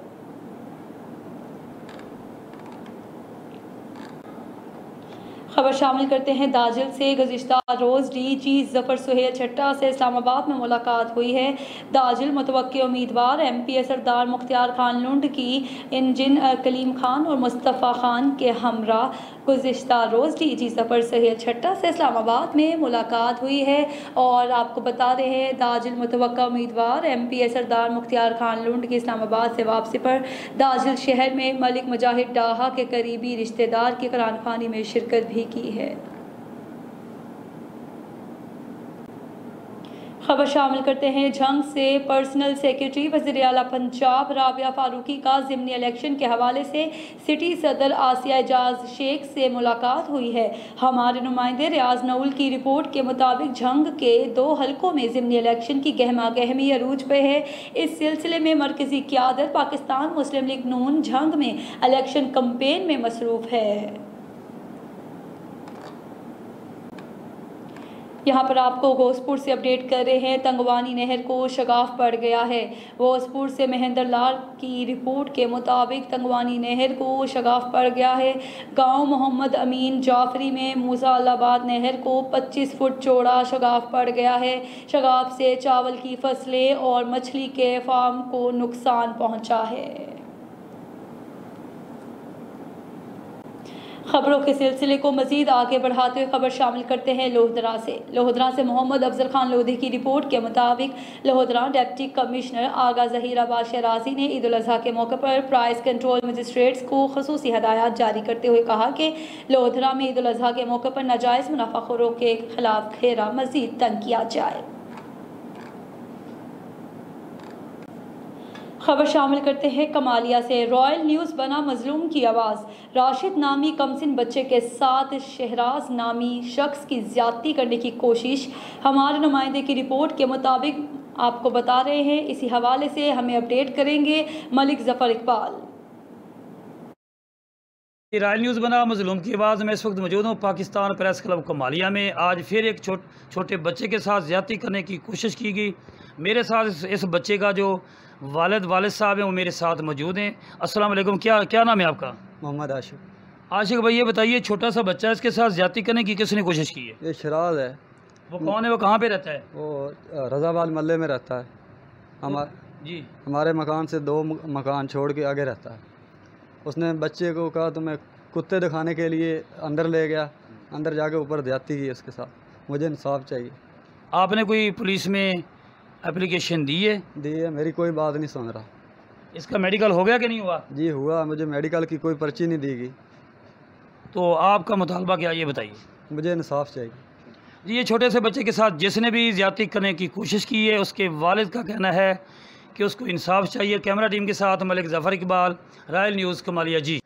खबर शामिल करते हैं दाजिल से। गुज़िश्ता रोज़ डी जी ज़फ़र सुहेल छट्टा से इस्लामाबाद में मुलाकात हुई है। दाजिल मुतवक्के उम्मीदवार M P A Sardar Mukhtiar Khan Lund की इंजन कलीम खान और मुस्तफ़ा खान के हमरा गुज़िश्ता रोज़ डी जी ज़फ़र सुहेल छट्टा से इस्लामाबाद में मुलाकात हुई है। और आपको बता रहे हैं दाजिल मुतवक्का उम्मीदवार M P A Sardar Mukhtiar Khan Lund की इस्लामाबाद से वापसी पर दाजिल शहर में मलिक मुजाहिद डाहा के करीबी रिश्तेदार की कुरान ख़वानी में शिरकत भी की है। खबर शामिल करते हैं झंग से। पर्सनल सेक्रेटरी वज़ीर आला पंजाब राबिया फारूकी का ज़िमनी इलेक्शन के हवाले से सिटी सदर आसिया एजाज शेख से मुलाकात हुई है। हमारे नुमाइंदे रियाज नऊल की रिपोर्ट के मुताबिक झंग के दो हलकों में ज़िमनी इलेक्शन की गहमा गहमी अरूज पे है। इस सिलसिले में मरकज़ी क़यादत पाकिस्तान मुस्लिम लीग नून झंग में इलेक्शन कैंपेन में मसरूफ़ है। यहाँ पर आपको गोसपुर से अपडेट कर रहे हैं। तंगवानी नहर को शगाफ पड़ गया है। गोसपुर से महेंद्र लाल की रिपोर्ट के मुताबिक तंगवानी नहर को शगाफ पड़ गया है। गांव मोहम्मद अमीन जाफरी में मूसालाबाद नहर को पच्चीस फुट चौड़ा शगाफ पड़ गया है। शगाफ से चावल की फसलें और मछली के फार्म को नुकसान पहुँचा है। खबरों के सिलसिले को मजीद आगे बढ़ाते हुए खबर शामिल करते हैं लोहदरा से। लोहदरा से मोहम्मद अफजल खान लोधी की रिपोर्ट के मुताबिक लोहदरा डिप्टी कमिश्नर आगा ज़हीराबाद शराजी ने ईद उल अज़हा के मौके पर प्राइस कंट्रोल मजिस्ट्रेट्स को खसूसी हदायत जारी करते हुए कहा कि लोहदरा में ईद उल अज़हा के मौके पर नाजायज़ मुनाफाखोरों के खिलाफ घेरा मजीद तंग किया जाए। खबर शामिल करते हैं कमालिया से। रॉयल न्यूज़ बना मजलूम की आवाज़। राशिद नामी कमसिन बच्चे के साथ शहराज नामी शख्स की ज्यादती करने की कोशिश। हमारे नुमाइंदे की रिपोर्ट के मुताबिक आपको बता रहे हैं। इसी हवाले से हमें अपडेट करेंगे मलिक जफ़र इकबाल। रॉयल न्यूज़ बना मजलूम की आवाज़ में इस वक्त मौजूद हूँ पाकिस्तान प्रेस क्लब कमालिया में। आज फिर एक छोट छोटे बच्चे के साथ ज्यादती करने की कोशिश की गई। मेरे साथ इस, इस बच्चे का जो वालिद वालिद साहब हैं वो मेरे साथ मौजूद हैं। अस्सलाम वालेकुम। क्या क्या नाम है आपका? मोहम्मद आशिक। आशिक भाई ये बताइए, छोटा सा बच्चा है, इसके साथ ज्यादती करने की किसने कोशिश की है? ये शराज है। वो कौन है? वो कहाँ पे रहता है? वो रजाबाद मल्ले में रहता है। हमार जी हमारे मकान से दो मकान छोड़ के आगे रहता है। उसने बच्चे को कहा तो मैं कुत्ते दिखाने के लिए अंदर ले गया। अंदर जाके ऊपर ज्यादती की उसके साथ। मुझे इंसाफ चाहिए। आपने कोई पुलिस में एप्लीकेशन दी है? दी है। मेरी कोई बात नहीं सुन रहा। इसका मेडिकल हो गया कि नहीं हुआ? जी हुआ। मुझे मेडिकल की कोई पर्ची नहीं दी गई। तो आपका मुतालबा क्या, ये बताइए? मुझे इंसाफ चाहिए जी। ये छोटे से बच्चे के साथ जिसने भी ज्यादती करने की कोशिश की है उसके वालिद का कहना है कि उसको इंसाफ चाहिए। कैमरा टीम के साथ मलिक जफ़र इकबाल, रॉयल न्यूज़ कमालिया। जी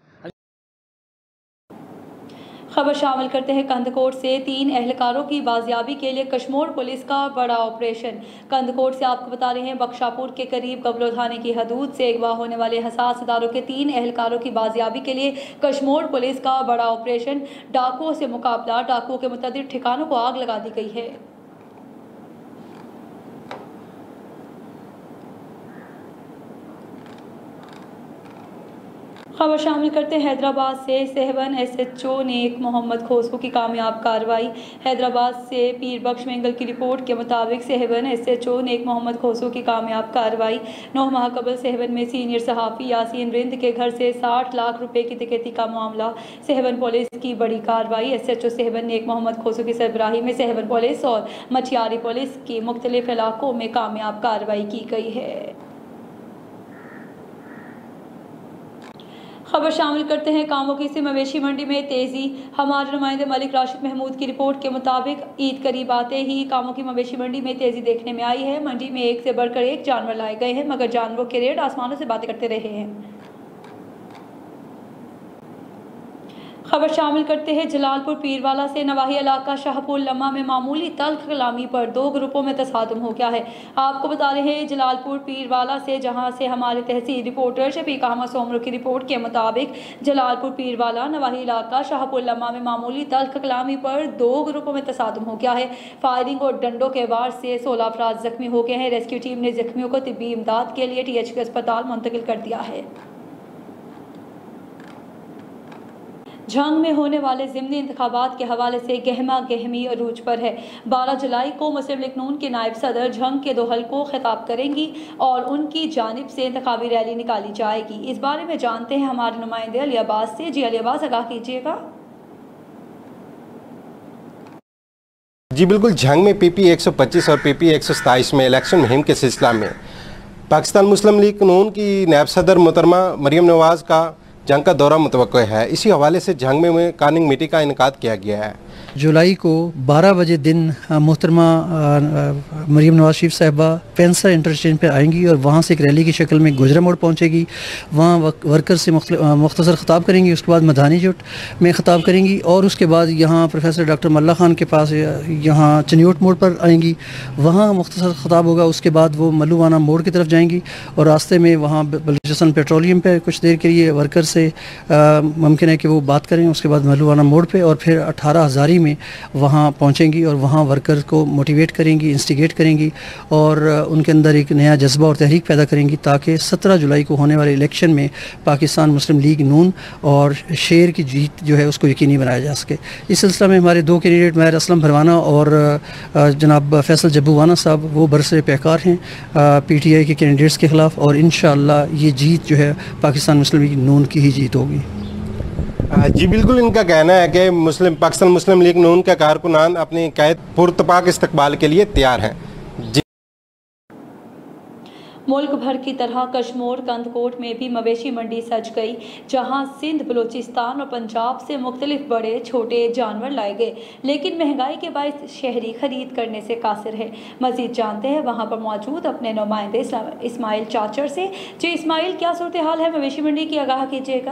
खबर शामिल करते हैं कंदकोट से। तीन एहलकारों की बाजियाबी के लिए कश्मीर पुलिस का बड़ा ऑपरेशन। कंदकोट से आपको बता रहे हैं बख्शापुर के करीब कब्लो थाने की हदूद से अगवा होने वाले हसास इदारों के तीन एहलकारों की बाजियाबी के लिए कश्मीर पुलिस का बड़ा ऑपरेशन। डाकुओं से मुकाबला। डाकुओं के मुतअद्दिद ठिकानों को आग लगा दी गई है। खबर शामिल करते हैं हैदराबाद से। सेवन एस एच ओ ने एक मोहम्मद खोसू की कामयाब कार्रवाई। हैदराबाद से पीर बख्श मेंगल की रिपोर्ट के मुताबिक सेवन एस एच ओ ने एक मोहम्मद खोसू की कामयाब कार्रवाई। नौ माह कबल सेवन में सीनियर सहाफ़ी यासीन रिंद के घर से साठ लाख रुपए की डकैती का मामला। सेवन पुलिस की बड़ी कार्रवाई। एस एच ओ सेवन ने एक मोहम्मद खोसू की सरबराही में सेवन पुलिस और मछियारी पुलिस की मुख्तलिफ इलाकों में कामयाब कार्रवाई की गई है। खबर शामिल करते हैं कामोकी से। मवेशी मंडी में तेज़ी। हमारे नुमाइंदे मलिक राशिद महमूद की रिपोर्ट के मुताबिक ईद करीब आते ही कामोकी मवेशी मंडी में तेज़ी देखने में आई है। मंडी में एक से बढ़कर एक जानवर लाए गए हैं, मगर जानवरों के रेट आसमानों से बातें करते रहे हैं। खबर शामिल करते हैं जलालपुर पीरवाला से। नवाही इलाका शाहपुर लम्मा में मामूली तल्ख कलामी पर दो ग्रुपों में तसादुम हो गया है। आपको बता रहे हैं जलालपुर पीरवाला से, जहां से हमारे तहसील रिपोर्टर शफीक अहमद सोमरो की रिपोर्ट के मुताबिक जलालपुर पीरवाला नवाही इलाका शाहपुर लम्मा में मामूली तल्ख कलामी पर दो ग्रुपों में तसादुम हो गया है। फायरिंग और डंडों के वार से सोलह अफराद जख्मी हो गए हैं। रेस्क्यू टीम ने जख्मियों को तिब्बी इमदाद के लिए टी एच के अस्पताल मुंतकिल कर दिया है। झंग में होने वाले ज़िमनी इंतखाबात के हवाले से गहमा गहमी अरूज पर है। बारह जुलाई को मुस्लिम लीग नून के नायब सदर झंग के दो हलकों खिताब करेंगी और उनकी जानिब से इंतखाबी रैली निकाली जाएगी। इस बारे में जानते हैं हमारे नुमाइंदे अली अब्बास से। जी अली अब्बास, आगाह कीजिएगा। जी बिल्कुल, झंग में पी पी एक सौ पच्चीस और पी पी एक सौ सताईस में इलेक्शन मुहिम के सिलसिला में पाकिस्तान मुस्लिम लीग नून की नायब सदर मोहतरमा मरियम नवाज़ का जंग का दौरा मुतवक्को है। इसी हवाले से जंग में कानिंग मीटिंग का इनकाद किया गया है। जुलाई को बारह बजे दिन मोहतरमा मरीम नवाज शरीफ साहिबा पेंसा इंटरचेंज पे आएंगी और वहाँ से एक रैली की शक्ल में गुजरा मोड़ पहुँचेगी। वहाँ वर्कर से मुख्तसर ख़िताब करेंगी, उसके बाद मदानी जुट में ख़िताब करेंगी और उसके बाद यहाँ प्रोफेसर डॉक्टर मल्ला ख़ान के पास यहाँ चनियोट मोड़ पर आएंगी, वहाँ मुख्तसर ख़िताब होगा। उसके बाद वो मल्लूवाना मोड़ की तरफ जाएंगी और रास्ते में वहाँ बलूचिस्तान पेट्रोलियम पे कुछ देर के लिए वर्कर से मुमकिन है कि वो बात करें। उसके बाद मल्लूवाना मोड़ पे और फिर अठारह हज़ारी में वहाँ पहुँचेंगी और वहाँ वर्कर को मोटिवेट करेंगी, इंस्टिगेट करेंगी और उनके अंदर एक नया जज्बा और तहरीक पैदा करेंगी ताकि सत्रह जुलाई को होने वाले इलेक्शन में पाकिस्तान मुस्लिम लीग नून और शेर की जीत जो है उसको यकीनी बनाया जा सके। इस सिलसिले में हमारे दो कैंडिडेट माहिर असलम भरवाना और जनाब फैसल जब्बूवाना साहब वो बरसरे पैकार हैं पी टी आई के कैंडिडेट्स के ख़िलाफ़ और इंशाअल्लाह ये जीत जो है पाकिस्तान मुस्लिम लीग नून की ही जीत होगी। जी बिल्कुल, इनका कहना है कि मुस्लिम पाकिस्तान मुस्लिम लीग नून के कारकुनान अपनी कैद पुरतपाक इस्तकबाल के लिए तैयार हैं। जी मुल्क भर की तरह कश्मीर कंदकोट में भी मवेशी मंडी सज गई, जहां सिंध, बलूचिस्तान और पंजाब से मुख्तलिफ बड़े छोटे जानवर लाए गए, लेकिन महंगाई के बायस शहरी खरीद करने से कासिर है। मजीद जानते हैं वहां पर मौजूद अपने नुमाइंदे इस्माइल चाचर से। जी इस्माइल, क्या सूरत हाल है मवेशी मंडी की, आगाह कीजिएगा।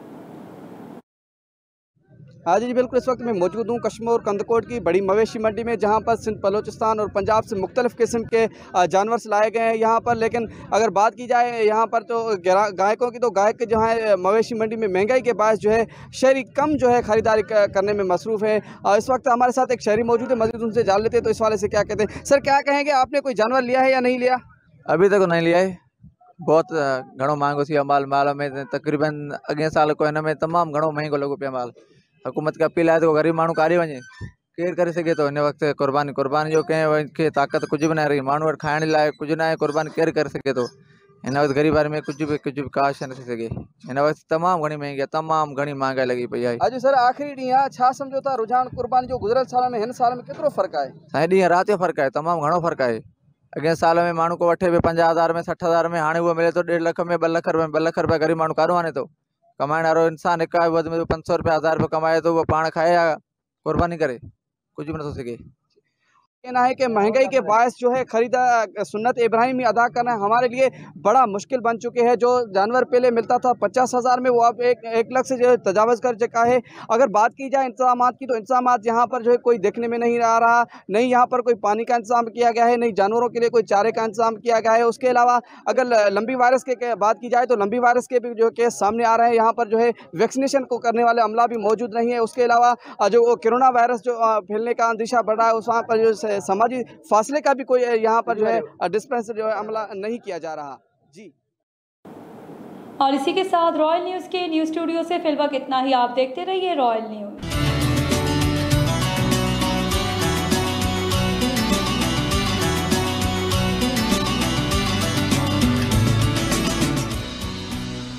हाँ जी बिल्कुल, इस वक्त मैं मौजूद हूँ कश्मीर कंदकोट की बड़ी मवेशी मंडी में, जहाँ पर सिंध, बलूचिस्तान और पंजाब से मुख्तलिफ़ किस्म के जानवर लाए गए हैं यहाँ पर। लेकिन अगर बात की जाए यहाँ पर तो गायकों की, तो गायक जो है मवेशी मंडी में महंगाई के बायस जो है शहरी कम जो है ख़रीदारी करने में मसरूफ़ है। इस वक्त हमारे साथ एक शहरी मौजूद है, मज़ीद उनसे जान लेते हैं तो इस वाले से क्या कहते हैं। सर क्या कहेंगे, आपने कोई जानवर लिया है या नहीं लिया? अभी तक नहीं लिया है, बहुत घणो महंगो सी माल माल में तकरीबन अॻे साल को हिन में तमामु घणो महांगो लॻो पियो माल। हुकूमत खे अपील आहे त गरीब माण्हू कारे वञे, केरु करे सघे थो हिन वक़्तु क़ुर्बानी क़ुर्बानी जो कंहिंखे ताक़त कुझु बि न रही, माण्हू वटि खाइण लाइ कुझु न आहे, क़ुर्बानी केरु करे सघे थो हिन वक़्तु ग़रीब में कुझु बि कुझु बि काश न थी सघे। हिन वक़्तु तमामु घणी महांगी आहे, तमामु घणी महांगाई लॻी पई आहे। अॼु सर आख़िरी ॾींहुं आहे, छा सम्झो था रुझान क़ुर्बानी जो गुज़िरियल साल में हिन साल में केतिरो फ़र्क़ु आहे? साईं ॾींहुं राति जो फ़र्क़ु आहे, तमामु घणो फ़र्क़ु आहे। अॻे साल में माण्हू को वठे पियो पंजाह हज़ार में सठि हज़ार में, हाणे उहो मिले थो ॾेढ लख में, ॿ लख रुपए में। ॿ लख रुपया ग़रीब माण्हू कारो आणे थो, कमाइण वारो इंसान हिकु आहे वधि में पंज सौ रुपया हज़ार रुपया कमाए थो, उहो पाण खाए या कुर्बानी करे, कुछ भी न हो सके। कहना है कि महंगाई के बायस जो है खरीदा सुन्नत इब्राहिमी अदा करना हमारे लिए बड़ा मुश्किल बन चुके हैं। जो जानवर पहले मिलता था पचास हज़ार में, वो अब एक एक लाख से जो है तजावज़ कर चुका है। अगर बात की जाए इंतजाम की, तो इंतजाम यहाँ पर जो है कोई देखने में नहीं आ रहा, नहीं यहाँ पर कोई पानी का इंतजाम किया गया है, नहीं जानवरों के लिए कोई चारे का इंतजाम किया गया है। उसके अलावा अगर लंबी वायरस के बात की जाए तो लंबी वायरस के भी जो केस सामने आ रहे हैं। यहाँ पर जो है वैक्सीनेशन को करने वाले अमला भी मौजूद नहीं है। उसके अलावा जो कोरोना वायरस जो फैलने का अंदेशा बढ़ रहा है, उस वहाँ पर जो समाजी फासले का भी कोई यहाँ पर जो है डिस्पेंस जो है अमला नहीं किया जा रहा। जी, और इसी के साथ रॉयल न्यूज़ के न्यूज़ स्टूडियो से फिलहाल इतना ही। आप देखते रहिए रॉयल न्यूज़।